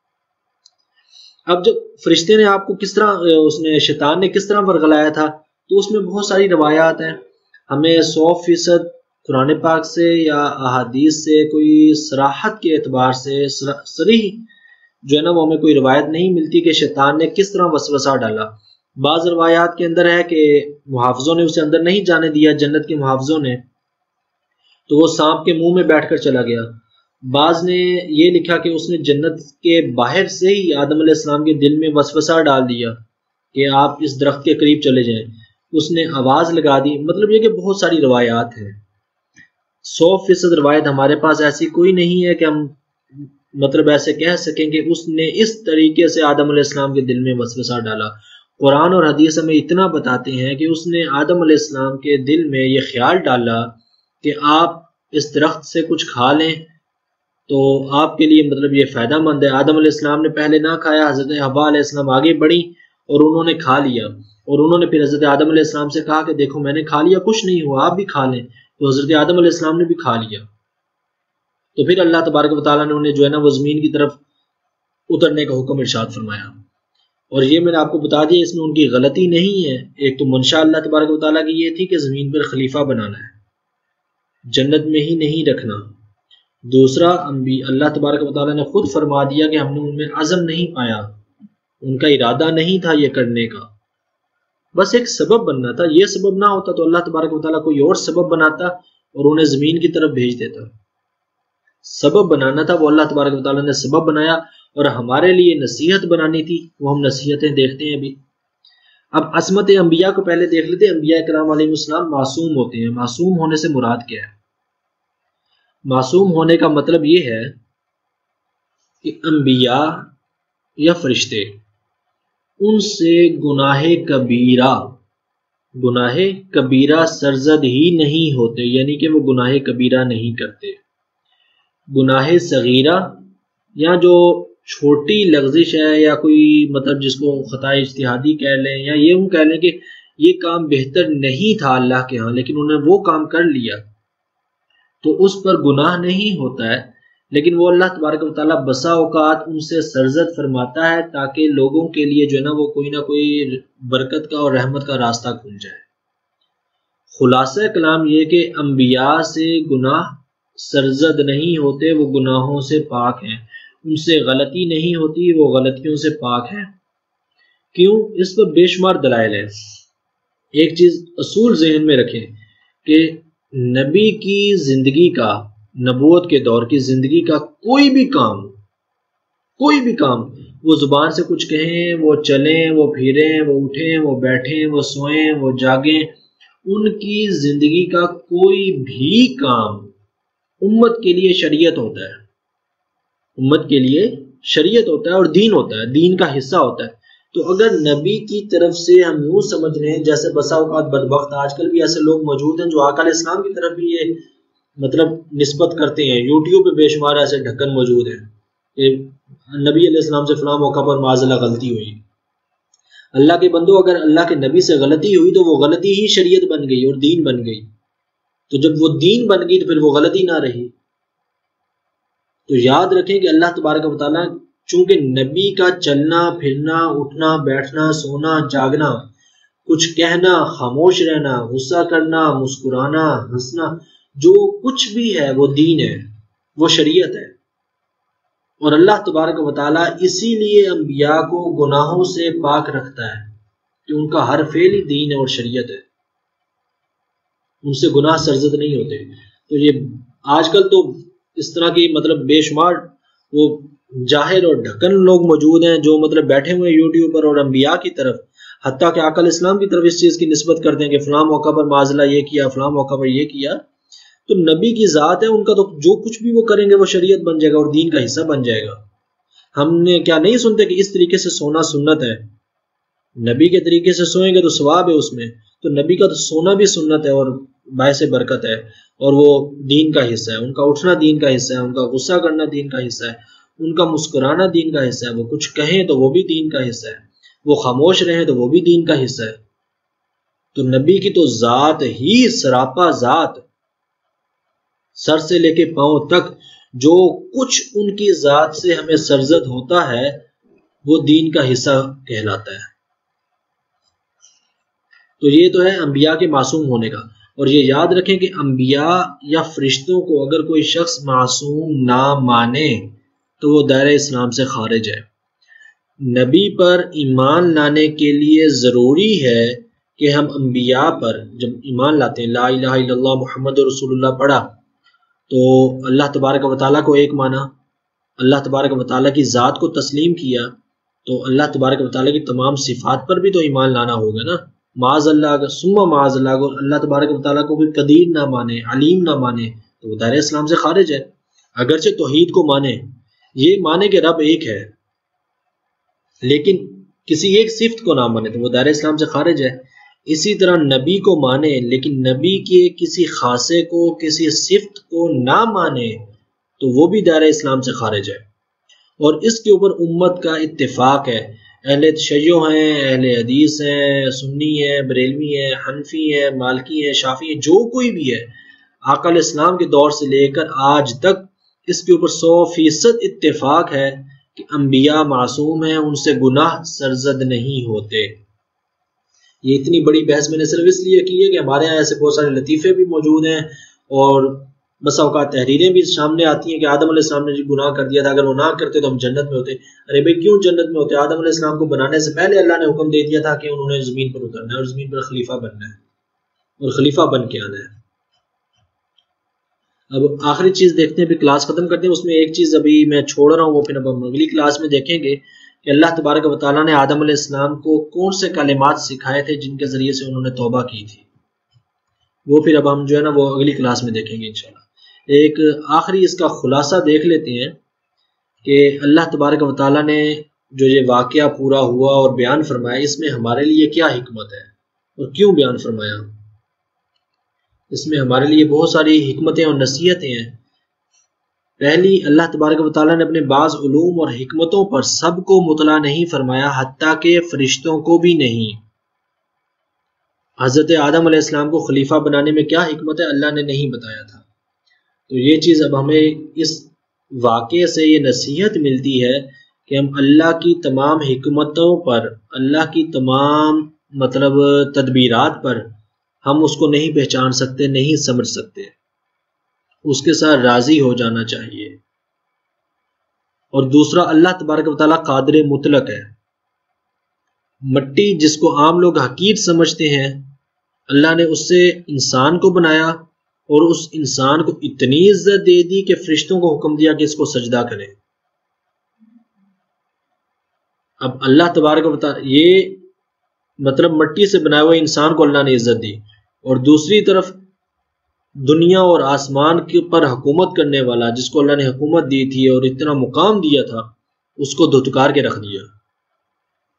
اب جب فرشتے نے آپ کو کس طرح اس نے شیطان نے کس طرح ورغلایا تھا، تو اس میں بہت ساری روایات ہیں، ہمیں سو فیصد قرآن پاک سے یا احادیث سے کوئی صراحت کے اعتبار سے صریح جو ہے نا وہ ہمیں کوئی روایت نہیں ملتی کہ شیطان نے کس طرح وسوسہ ڈالا۔ بعض روایات کے اندر ہے کہ محافظوں نے اسے اندر نہیں جانے دیا، جنت کے محافظوں نے، تو وہ سانپ کے منہ میں بیٹھ کر چلا گیا۔ بعض نے یہ لکھا کہ اس نے جنت کے باہر سے ہی آدم علیہ السلام کے دل میں وسوسہ ڈال دیا کہ آپ اس درخت کے قریب چلے جائیں، اس نے آواز لگا دی۔ مطلب یہ کہ بہت ساری روایات ہیں، سو فیصد روایت ہمارے پاس ایسی کوئی نہیں ہے کہ ہم مطلب ایسے کہہ سکیں کہ اس نے اس طریقے سے آدم علیہ السلام کے دل میں وسوسہ ڈالا۔ قرآن اور حدیث ہمیں اتنا بتاتے ہیں کہ اس نے آدم علیہ السلام کے دل میں یہ خیال ڈالا کہ آپ اس درخت سے کچھ کھا لیں تو آپ کے لیے مطلب یہ فائدہ مند ہے۔ آدم علیہ السلام نے پہلے نہ کھایا، حضرت حوا علیہ السلام آگے بڑھی اور انہوں نے کھا لیا، اور انہوں نے پھر حضرت آدم علیہ السلام سے کہا کہ دیکھو میں نے کھا لیا، کچھ نہیں ہوا، آپ بھی کھا لیں، تو حضرت آدم علیہ السلام نے بھی کھا لیا۔ تو پھر اللہ تبارک و تعالیٰ نے انہیں جو ہے نا وہ زمین کی طرف اترنے کا حکم ارشاد فرمایا، اور یہ میں نے آپ کو بتا دیا اس میں ان کی غلطی نہیں ہے۔ ایک تو منشا اللہ تبارک و تعالیٰ کی یہ تھی کہ زمین پر خلیفہ بنانا ہے، جنت میں ہی نہیں رکھنا۔ دوسرا انبی اللہ تبارک و تعالیٰ نے خود فرما دیا کہ ہم نے ان میں عزم نہیں پایا، ان کا ارادہ نہیں تھا یہ کرنے کا، بس ایک سبب بننا تھا۔ یہ سبب نہ ہوتا تو اللہ تبارک و تعالیٰ کوئی اور سبب بناتا اور انہیں زمین کی طرف بھیج دیتا۔ سبب بنانا تھا، وہ اللہ تبارک و تعالیٰ نے سبب بنایا، اور ہمارے لیے نصیحت بنانی تھی، وہ ہم نصیحتیں دیکھتے ہیں ابھی۔ اب عصمت انبیاء کو پہلے دیکھ لیتے ہیں۔ انبیاء کرام علیہ السلام معصوم ہوتے ہیں۔ معصوم ہونے سے مراد کیا ہے؟ معصوم ہونے کا مطلب یہ ہے کہ انبیاء یا فرشتے ان سے گناہ کبیرہ گناہ کبیرہ سرزد ہی نہیں ہوتے، یعنی کہ وہ گناہ کبیرہ نہیں کرتے۔ گناہ صغیرہ یا جو چھوٹی لغزش ہے یا کوئی مطلب جس کو خطا اجتہادی کہہ لیں، یا یہ ہم کہہ لیں کہ یہ کام بہتر نہیں تھا اللہ کے ہاں لیکن انہوں نے وہ کام کر لیا، تو اس پر گناہ نہیں ہوتا ہے، لیکن وہ اللہ تبارک و تعالیٰ بسا اوقات ان سے سرزد فرماتا ہے تاکہ لوگوں کے لیے جو ہے نا وہ کوئی نہ کوئی برکت کا اور رحمت کا راستہ کھل جائے۔ خلاصہ کلام یہ کہ انبیاء سے گناہ سرزد نہیں ہوتے، وہ گناہوں سے پاک ہیں، ان سے غلطی نہیں ہوتی، وہ غلطیوں سے پاک ہیں۔ کیوں؟ اس پر بے شمار دلائل ہیں۔ ایک چیز اصول ذہن میں رکھیں کہ نبی کی زندگی کا، نبوت کے دور کی زندگی کا کوئی بھی کام کوئی بھی کام وہ زبان سے کچھ کہیں، وہ چلیں، وہ پھریں، وہ اٹھیں، وہ بیٹھیں، وہ سوئیں، وہ جاگیں، ان کی زندگی کا کوئی بھی کام امت کے لیے شریعت ہوتا ہے، امت کے لیے شریعت ہوتا ہے اور دین ہوتا ہے، دین کا حصہ ہوتا ہے۔ تو اگر نبی کی طرف سے ہم یوں سمجھ رہے ہیں، جیسے بسا اوقات بدبخت آج کل بھی ایسے لوگ موجود ہیں جو آقا علیہ السلام کی طرف بھی یہ مطلب نسبت کرتے ہیں، یوٹیوب پہ بے شمار ایسے ڈھکن موجود ہیں کہ نبی علیہ السلام سے فلاں موقع پر معاذ اللہ غلطی ہوئی۔ اللہ کے بندو، اگر اللہ کے نبی سے غلطی ہوئی تو وہ غلطی ہی شریعت بن گئی اور دین بن گئی، تو جب وہ دین بن گئی تو پھر وہ غلطی نہ رہی۔ تو یاد رکھیں کہ اللہ تبارک و تعالیٰ چونکہ نبی کا چلنا پھرنا اٹھنا بیٹھنا سونا جاگنا، کچھ کہنا خاموش رہنا، غصہ کرنا مسکرانا ہنسنا، جو کچھ بھی ہے وہ دین ہے، وہ شریعت ہے۔ اور اللہ تبارک و تعالیٰ اسی لیے انبیاء کو گناہوں سے پاک رکھتا ہے کہ ان کا ہر فعل ہی دین ہے اور شریعت ہے، ان سے گناہ سرزد نہیں ہوتے۔ تو یہ آج کل تو اس طرح کی مطلب بے شمار وہ جاہل اور ڈھکن لوگ موجود ہیں جو مطلب بیٹھے ہوئے یوٹیوب پر اور انبیاء کی طرف، حتیٰ کہ آقا علیہ السلام کی طرف اس چیز کی نسبت کرتے ہیں کہ فلاں موقع پر معاذ اللہ یہ کیا، فلاں موقع پر یہ کیا۔ تو نبی کی ذات ہے، ان کا تو جو کچھ بھی وہ کریں گے وہ شریعت بن جائے گا اور دین کا حصہ بن جائے گا۔ ہم نے کیا نہیں سنتے کہ اس طریقے سے سونا سنت ہے، نبی کے طریقے سے سوئیں گے تو ثواب ہے اس میں، تو نبی کا تو سونا بھی سنت ہے اور باعث برکت ہے، اور وہ دین کا حصہ ہے۔ ان کا اٹھنا دین کا حصہ ہے، ان کا غصہ کرنا دین کا حصہ ہے، ان کا مسکرانا دین کا حصہ ہے، وہ کچھ کہیں تو وہ بھی دین کا حصہ ہے، وہ خاموش رہیں تو وہ بھی دین کا حصہ ہے۔ تو نبی کی تو ذات ہی سراپا ذات، سر سے لے کے پاؤں تک جو کچھ ان کی ذات سے ہمیں سرزد ہوتا ہے وہ دین کا حصہ کہلاتا ہے۔ تو یہ تو ہے انبیاء کے معصوم ہونے کا۔ اور یہ یاد رکھیں کہ انبیاء یا فرشتوں کو اگر کوئی شخص معصوم نہ مانے تو وہ دائرہ اسلام سے خارج ہے۔ نبی پر ایمان لانے کے لیے ضروری ہے کہ ہم انبیاء پر جب ایمان لاتے ہیں، لا الہ الا اللہ محمد رسول اللہ پڑھا تو اللہ تبارک و تعالیٰ کو ایک مانا، اللہ تبارک و تعالیٰ کی ذات کو تسلیم کیا، تو اللہ تبارک و تعالیٰ کی تمام صفات پر بھی تو ایمان لانا ہوگا نا۔ معاذ اللہ اگر ثم معاذ اللہ اگر اللہ تبارک و تعالیٰ کو کوئی قدیر نہ مانے، علیم نہ مانے تو وہ دائرہ اسلام سے خارج ہے۔ اگرچہ توحید کو مانے، یہ مانے کہ رب ایک ہے، لیکن کسی ایک صفت کو نہ مانے تو وہ دائرہ اسلام سے خارج ہے۔ اسی طرح نبی کو مانے لیکن نبی کے کسی خاصے کو کسی صفت کو نہ مانے تو وہ بھی دائرہ اسلام سے خارج ہے۔ اور اس کے اوپر امت کا اتفاق ہے، اہل تشیع ہیں، اہل حدیث ہیں، سنی ہیں، بریلوی ہیں، حنفی ہیں، مالکی ہیں، شافعی ہیں، جو کوئی بھی ہے، آقا علیہ السلام کے دور سے لے کر آج تک اس کے اوپر سو فیصد اتفاق ہے کہ انبیاء معصوم ہیں، ان سے گناہ سرزد نہیں ہوتے۔ یہ اتنی بڑی بحث میں نے صرف اس لیے کی ہے کہ ہمارے یہاں ایسے بہت سارے لطیفے بھی موجود ہیں اور بس اوقات تحریریں بھی سامنے آتی ہیں کہ آدم علیہ السلام نے جو گناہ کر دیا تھا، اگر وہ نہ کرتے تو ہم جنت میں ہوتے۔ ارے بھائی کیوں جنت میں ہوتے؟ آدم علیہ السلام کو بنانے سے پہلے اللہ نے حکم دے دیا تھا کہ انہوں نے زمین پر اترنا ہے اور زمین پر خلیفہ بننا ہے اور خلیفہ بن کے آنا ہے۔ اب آخری چیز دیکھتے ہیں، پھر کلاس ختم کرتے ہیں۔ اس میں ایک چیز ابھی میں چھوڑ رہا ہوں، وہ پھر اب ہم اگلی کلاس میں دیکھیں گے کہ اللہ تبارک و تعالیٰ نے آدم علیہ السلام کو کون سے کلمات سکھائے تھے جن کے ذریعے سے انہوں نے توبہ کی تھی، وہ پھر اب ہم جو ہے نا وہ اگلی کلاس میں دیکھیں گے انشاءاللہ۔ ایک آخری اس کا خلاصہ دیکھ لیتے ہیں کہ اللہ تبارک و تعالیٰ نے جو یہ واقعہ پورا ہوا اور بیان فرمایا، اس میں ہمارے لیے کیا حکمت ہے اور کیوں بیان فرمایا۔ اس میں ہمارے لیے بہت ساری حکمتیں اور نصیحتیں ہیں۔ پہلی، اللہ تبارک و تعالیٰ نے اپنے بعض علوم اور حکمتوں پر سب کو مطلع نہیں فرمایا، حتیٰ کہ فرشتوں کو بھی نہیں۔ حضرت آدم علیہ السلام کو خلیفہ بنانے میں کیا حکمت ہے اللہ نے نہیں بتایا تھا۔ تو یہ چیز اب ہمیں اس واقعے سے یہ نصیحت ملتی ہے کہ ہم اللہ کی تمام حکمتوں پر، اللہ کی تمام مطلب تدبیرات پر ہم اس کو نہیں پہچان سکتے، نہیں سمجھ سکتے، اس کے ساتھ راضی ہو جانا چاہیے۔ اور دوسرا، اللہ تبارک و تعالیٰ قادر مطلق ہے۔ مٹی جس کو عام لوگ حقیر سمجھتے ہیں، اللہ نے اس سے انسان کو بنایا اور اس انسان کو اتنی عزت دے دی کہ فرشتوں کو حکم دیا کہ اس کو سجدہ کریں۔ اب اللہ تبارک و تعالیٰ یہ مطلب مٹی سے بنائے ہوئے انسان کو اللہ نے عزت دی، اور دوسری طرف دنیا اور آسمان کے پر حکومت کرنے والا جس کو اللہ نے حکومت دی تھی اور اتنا مقام دیا تھا، اس کو دھتکار کے رکھ دیا۔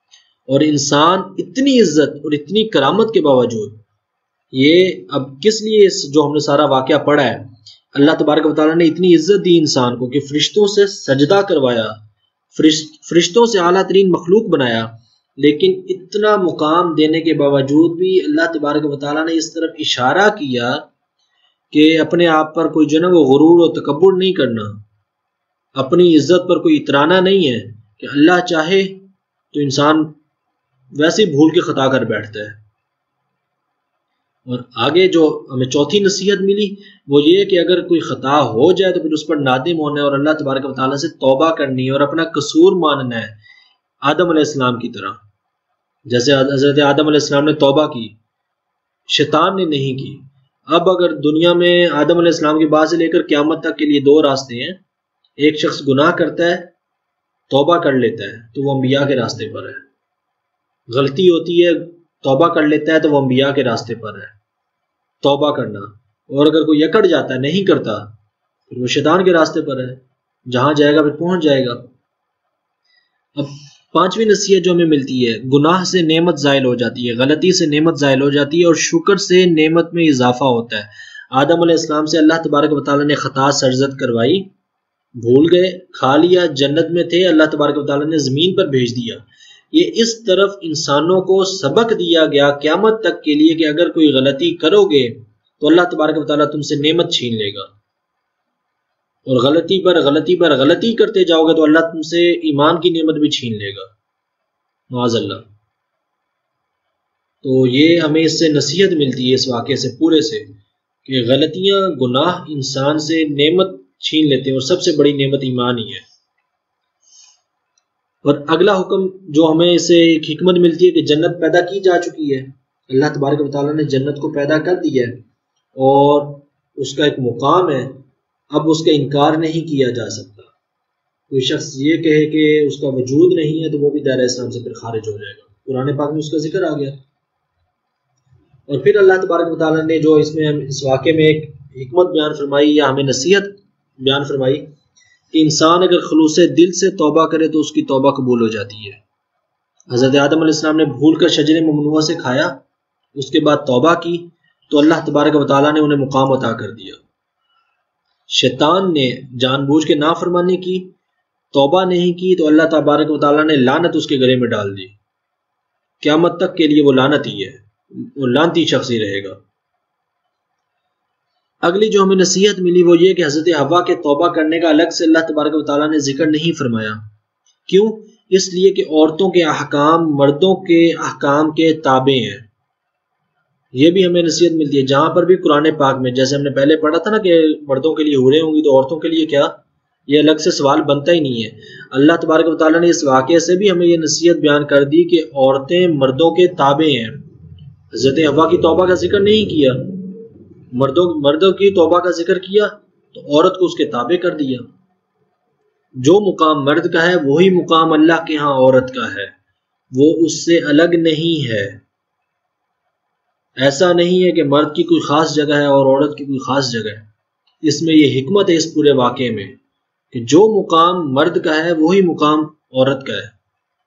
اور انسان اتنی عزت اور اتنی کرامت کے باوجود، یہ اب کس لیے اس جو ہم نے سارا واقعہ پڑھا ہے، اللہ تبارک و تعالیٰ نے اتنی عزت دی انسان کو کہ فرشتوں سے سجدہ کروایا، فرشتوں سے اعلیٰ ترین مخلوق بنایا، لیکن اتنا مقام دینے کے باوجود بھی اللہ تبارک و تعالیٰ نے اس طرف اشارہ کیا کہ اپنے آپ پر کوئی جو ہے نا وہ غرور و تکبر نہیں کرنا، اپنی عزت پر کوئی اترانا نہیں ہے، کہ اللہ چاہے تو انسان ویسے ہی بھول کے خطا کر بیٹھتا ہے۔ اور آگے جو ہمیں چوتھی نصیحت ملی وہ یہ کہ اگر کوئی خطا ہو جائے تو پھر اس پر نادم ہونا ہے اور اللہ تبارک و تعالیٰ سے توبہ کرنی ہے اور اپنا قصور ماننا ہے، آدم علیہ السلام کی طرح۔ جیسے حضرت آدم علیہ السلام نے توبہ کی، شیطان نے نہیں کی۔ اب اگر دنیا میں آدم علیہ السلام کے بعد سے لے کر قیامت تک کے لیے دو راستے ہیں، ایک شخص گناہ کرتا ہے، توبہ کر لیتا ہے تو وہ انبیاء کے راستے پر ہے، غلطی ہوتی ہے توبہ کر لیتا ہے تو وہ انبیاء کے راستے پر ہے توبہ کرنا، اور اگر کوئی اکڑ جاتا ہے نہیں کرتا پھر وہ شیطان کے راستے پر ہے، جہاں جائے گا پھر پہنچ جائے گا۔ اب پانچویں نصیحت جو ہمیں ملتی ہے، گناہ سے نعمت زائل ہو جاتی ہے، غلطی سے نعمت زائل ہو جاتی ہے اور شکر سے نعمت میں اضافہ ہوتا ہے۔ آدم علیہ السلام سے اللہ تبارک و تعالیٰ نے خطا سرزد کروائی، بھول گئے، کھا لیا، جنت میں تھے، اللہ تبارک و تعالیٰ نے زمین پر بھیج دیا۔ یہ اس طرف انسانوں کو سبق دیا گیا قیامت تک کے لیے کہ اگر کوئی غلطی کرو گے تو اللہ تبارک و تعالیٰ تم سے نعمت چھین لے گا، اور غلطی پر غلطی پر غلطی کرتے جاؤ گے تو اللہ تم سے ایمان کی نعمت بھی چھین لے گا، معاذ اللہ۔ تو یہ ہمیں اس سے نصیحت ملتی ہے اس واقعے سے پورے سے، کہ غلطیاں گناہ انسان سے نعمت چھین لیتے ہیں، اور سب سے بڑی نعمت ایمان ہی ہے۔ اور اگلا حکم جو ہمیں اسے ایک حکمت ملتی ہے کہ جنت پیدا کی جا چکی ہے، اللہ تبارک و تعالیٰ نے جنت کو پیدا کر دیا ہے اور اس کا ایک مقام ہے، اب اس کا انکار نہیں کیا جا سکتا۔ کوئی شخص یہ کہے کہ اس کا وجود نہیں ہے تو وہ بھی دائرہ اسلام سے پھر خارج ہو جائے گا، قرآن پاک میں اس کا ذکر آ گیا۔ اور پھر اللہ تبارک و تعالیٰ نے جو اس میں اس واقعے میں ایک حکمت بیان فرمائی یا ہمیں نصیحت بیان فرمائی کہ انسان اگر خلوص دل سے توبہ کرے تو اس کی توبہ قبول ہو جاتی ہے۔ حضرت آدم علیہ السلام نے بھول کر شجر ممنوعہ سے کھایا، اس کے بعد توبہ کی تو اللہ تبارک و تعالیٰ نے انہیں مقام عطا کر دیا۔ شیطان نے جان بوجھ کے نافرمانی کی، توبہ نہیں کی تو اللہ تبارک و تعالیٰ نے لعنت اس کے گلے میں ڈال دی، قیامت تک کے لیے وہ لعنت ہی ہے، وہ لعنتی شخص ہی رہے گا۔ اگلی جو ہمیں نصیحت ملی وہ یہ کہ حضرت حوا کے توبہ کرنے کا الگ سے اللہ تبارک و تعالیٰ نے ذکر نہیں فرمایا۔ کیوں؟ اس لیے کہ عورتوں کے احکام مردوں کے احکام کے تابع ہیں۔ یہ بھی ہمیں نصیحت ملتی ہے جہاں پر بھی قرآن پاک میں، جیسے ہم نے پہلے پڑھا تھا نا کہ مردوں کے لیے حوریں ہوں گی تو عورتوں کے لیے کیا، یہ الگ سے سوال بنتا ہی نہیں ہے۔ اللہ تبارک و تعالیٰ نے اس واقعے سے بھی ہمیں یہ نصیحت بیان کر دی کہ عورتیں مردوں کے تابع ہیں۔ حضرت حوا کی توبہ کا ذکر نہیں کیا، مردوں مردوں کی توبہ کا ذکر کیا تو عورت کو اس کے تابع کر دیا۔ جو مقام مرد کا ہے وہی مقام اللہ کے ہاں عورت کا ہے، وہ اس سے الگ نہیں ہے۔ ایسا نہیں ہے کہ مرد کی کوئی خاص جگہ ہے اور عورت کی کوئی خاص جگہ ہے۔ اس میں یہ حکمت ہے اس پورے واقعے میں کہ جو مقام مرد کا ہے وہی مقام عورت کا ہے۔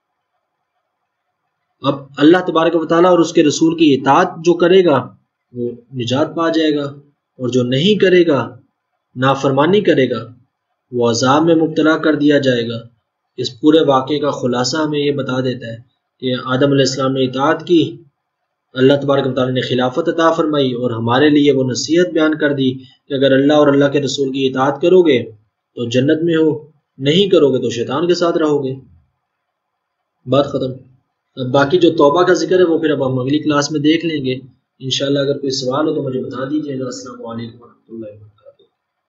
اب اللہ تبارک و تعالیٰ اور اس کے رسول کی اطاعت جو کرے گا وہ نجات پا جائے گا، اور جو نہیں کرے گا، نافرمانی کرے گا، وہ عذاب میں مبتلا کر دیا جائے گا۔ اس پورے واقعے کا خلاصہ ہمیں یہ بتا دیتا ہے کہ آدم علیہ السلام نے اطاعت کی، اللہ تبارک و تعالیٰ نے خلافت عطا فرمائی اور ہمارے لیے وہ نصیحت بیان کر دی کہ اگر اللہ اور اللہ کے رسول کی اطاعت کرو گے تو جنت میں ہو، نہیں کرو گے تو شیطان کے ساتھ رہو گے۔ بات ختم۔ اب باقی جو توبہ کا ذکر ہے وہ پھر اب ہم اگلی کلاس میں دیکھ لیں گے انشاءاللہ۔ اگر کوئی سوال ہو تو مجھے بتا دیجیے گا۔ السلام علیکم ورحمۃ اللہ وبرکاتہ۔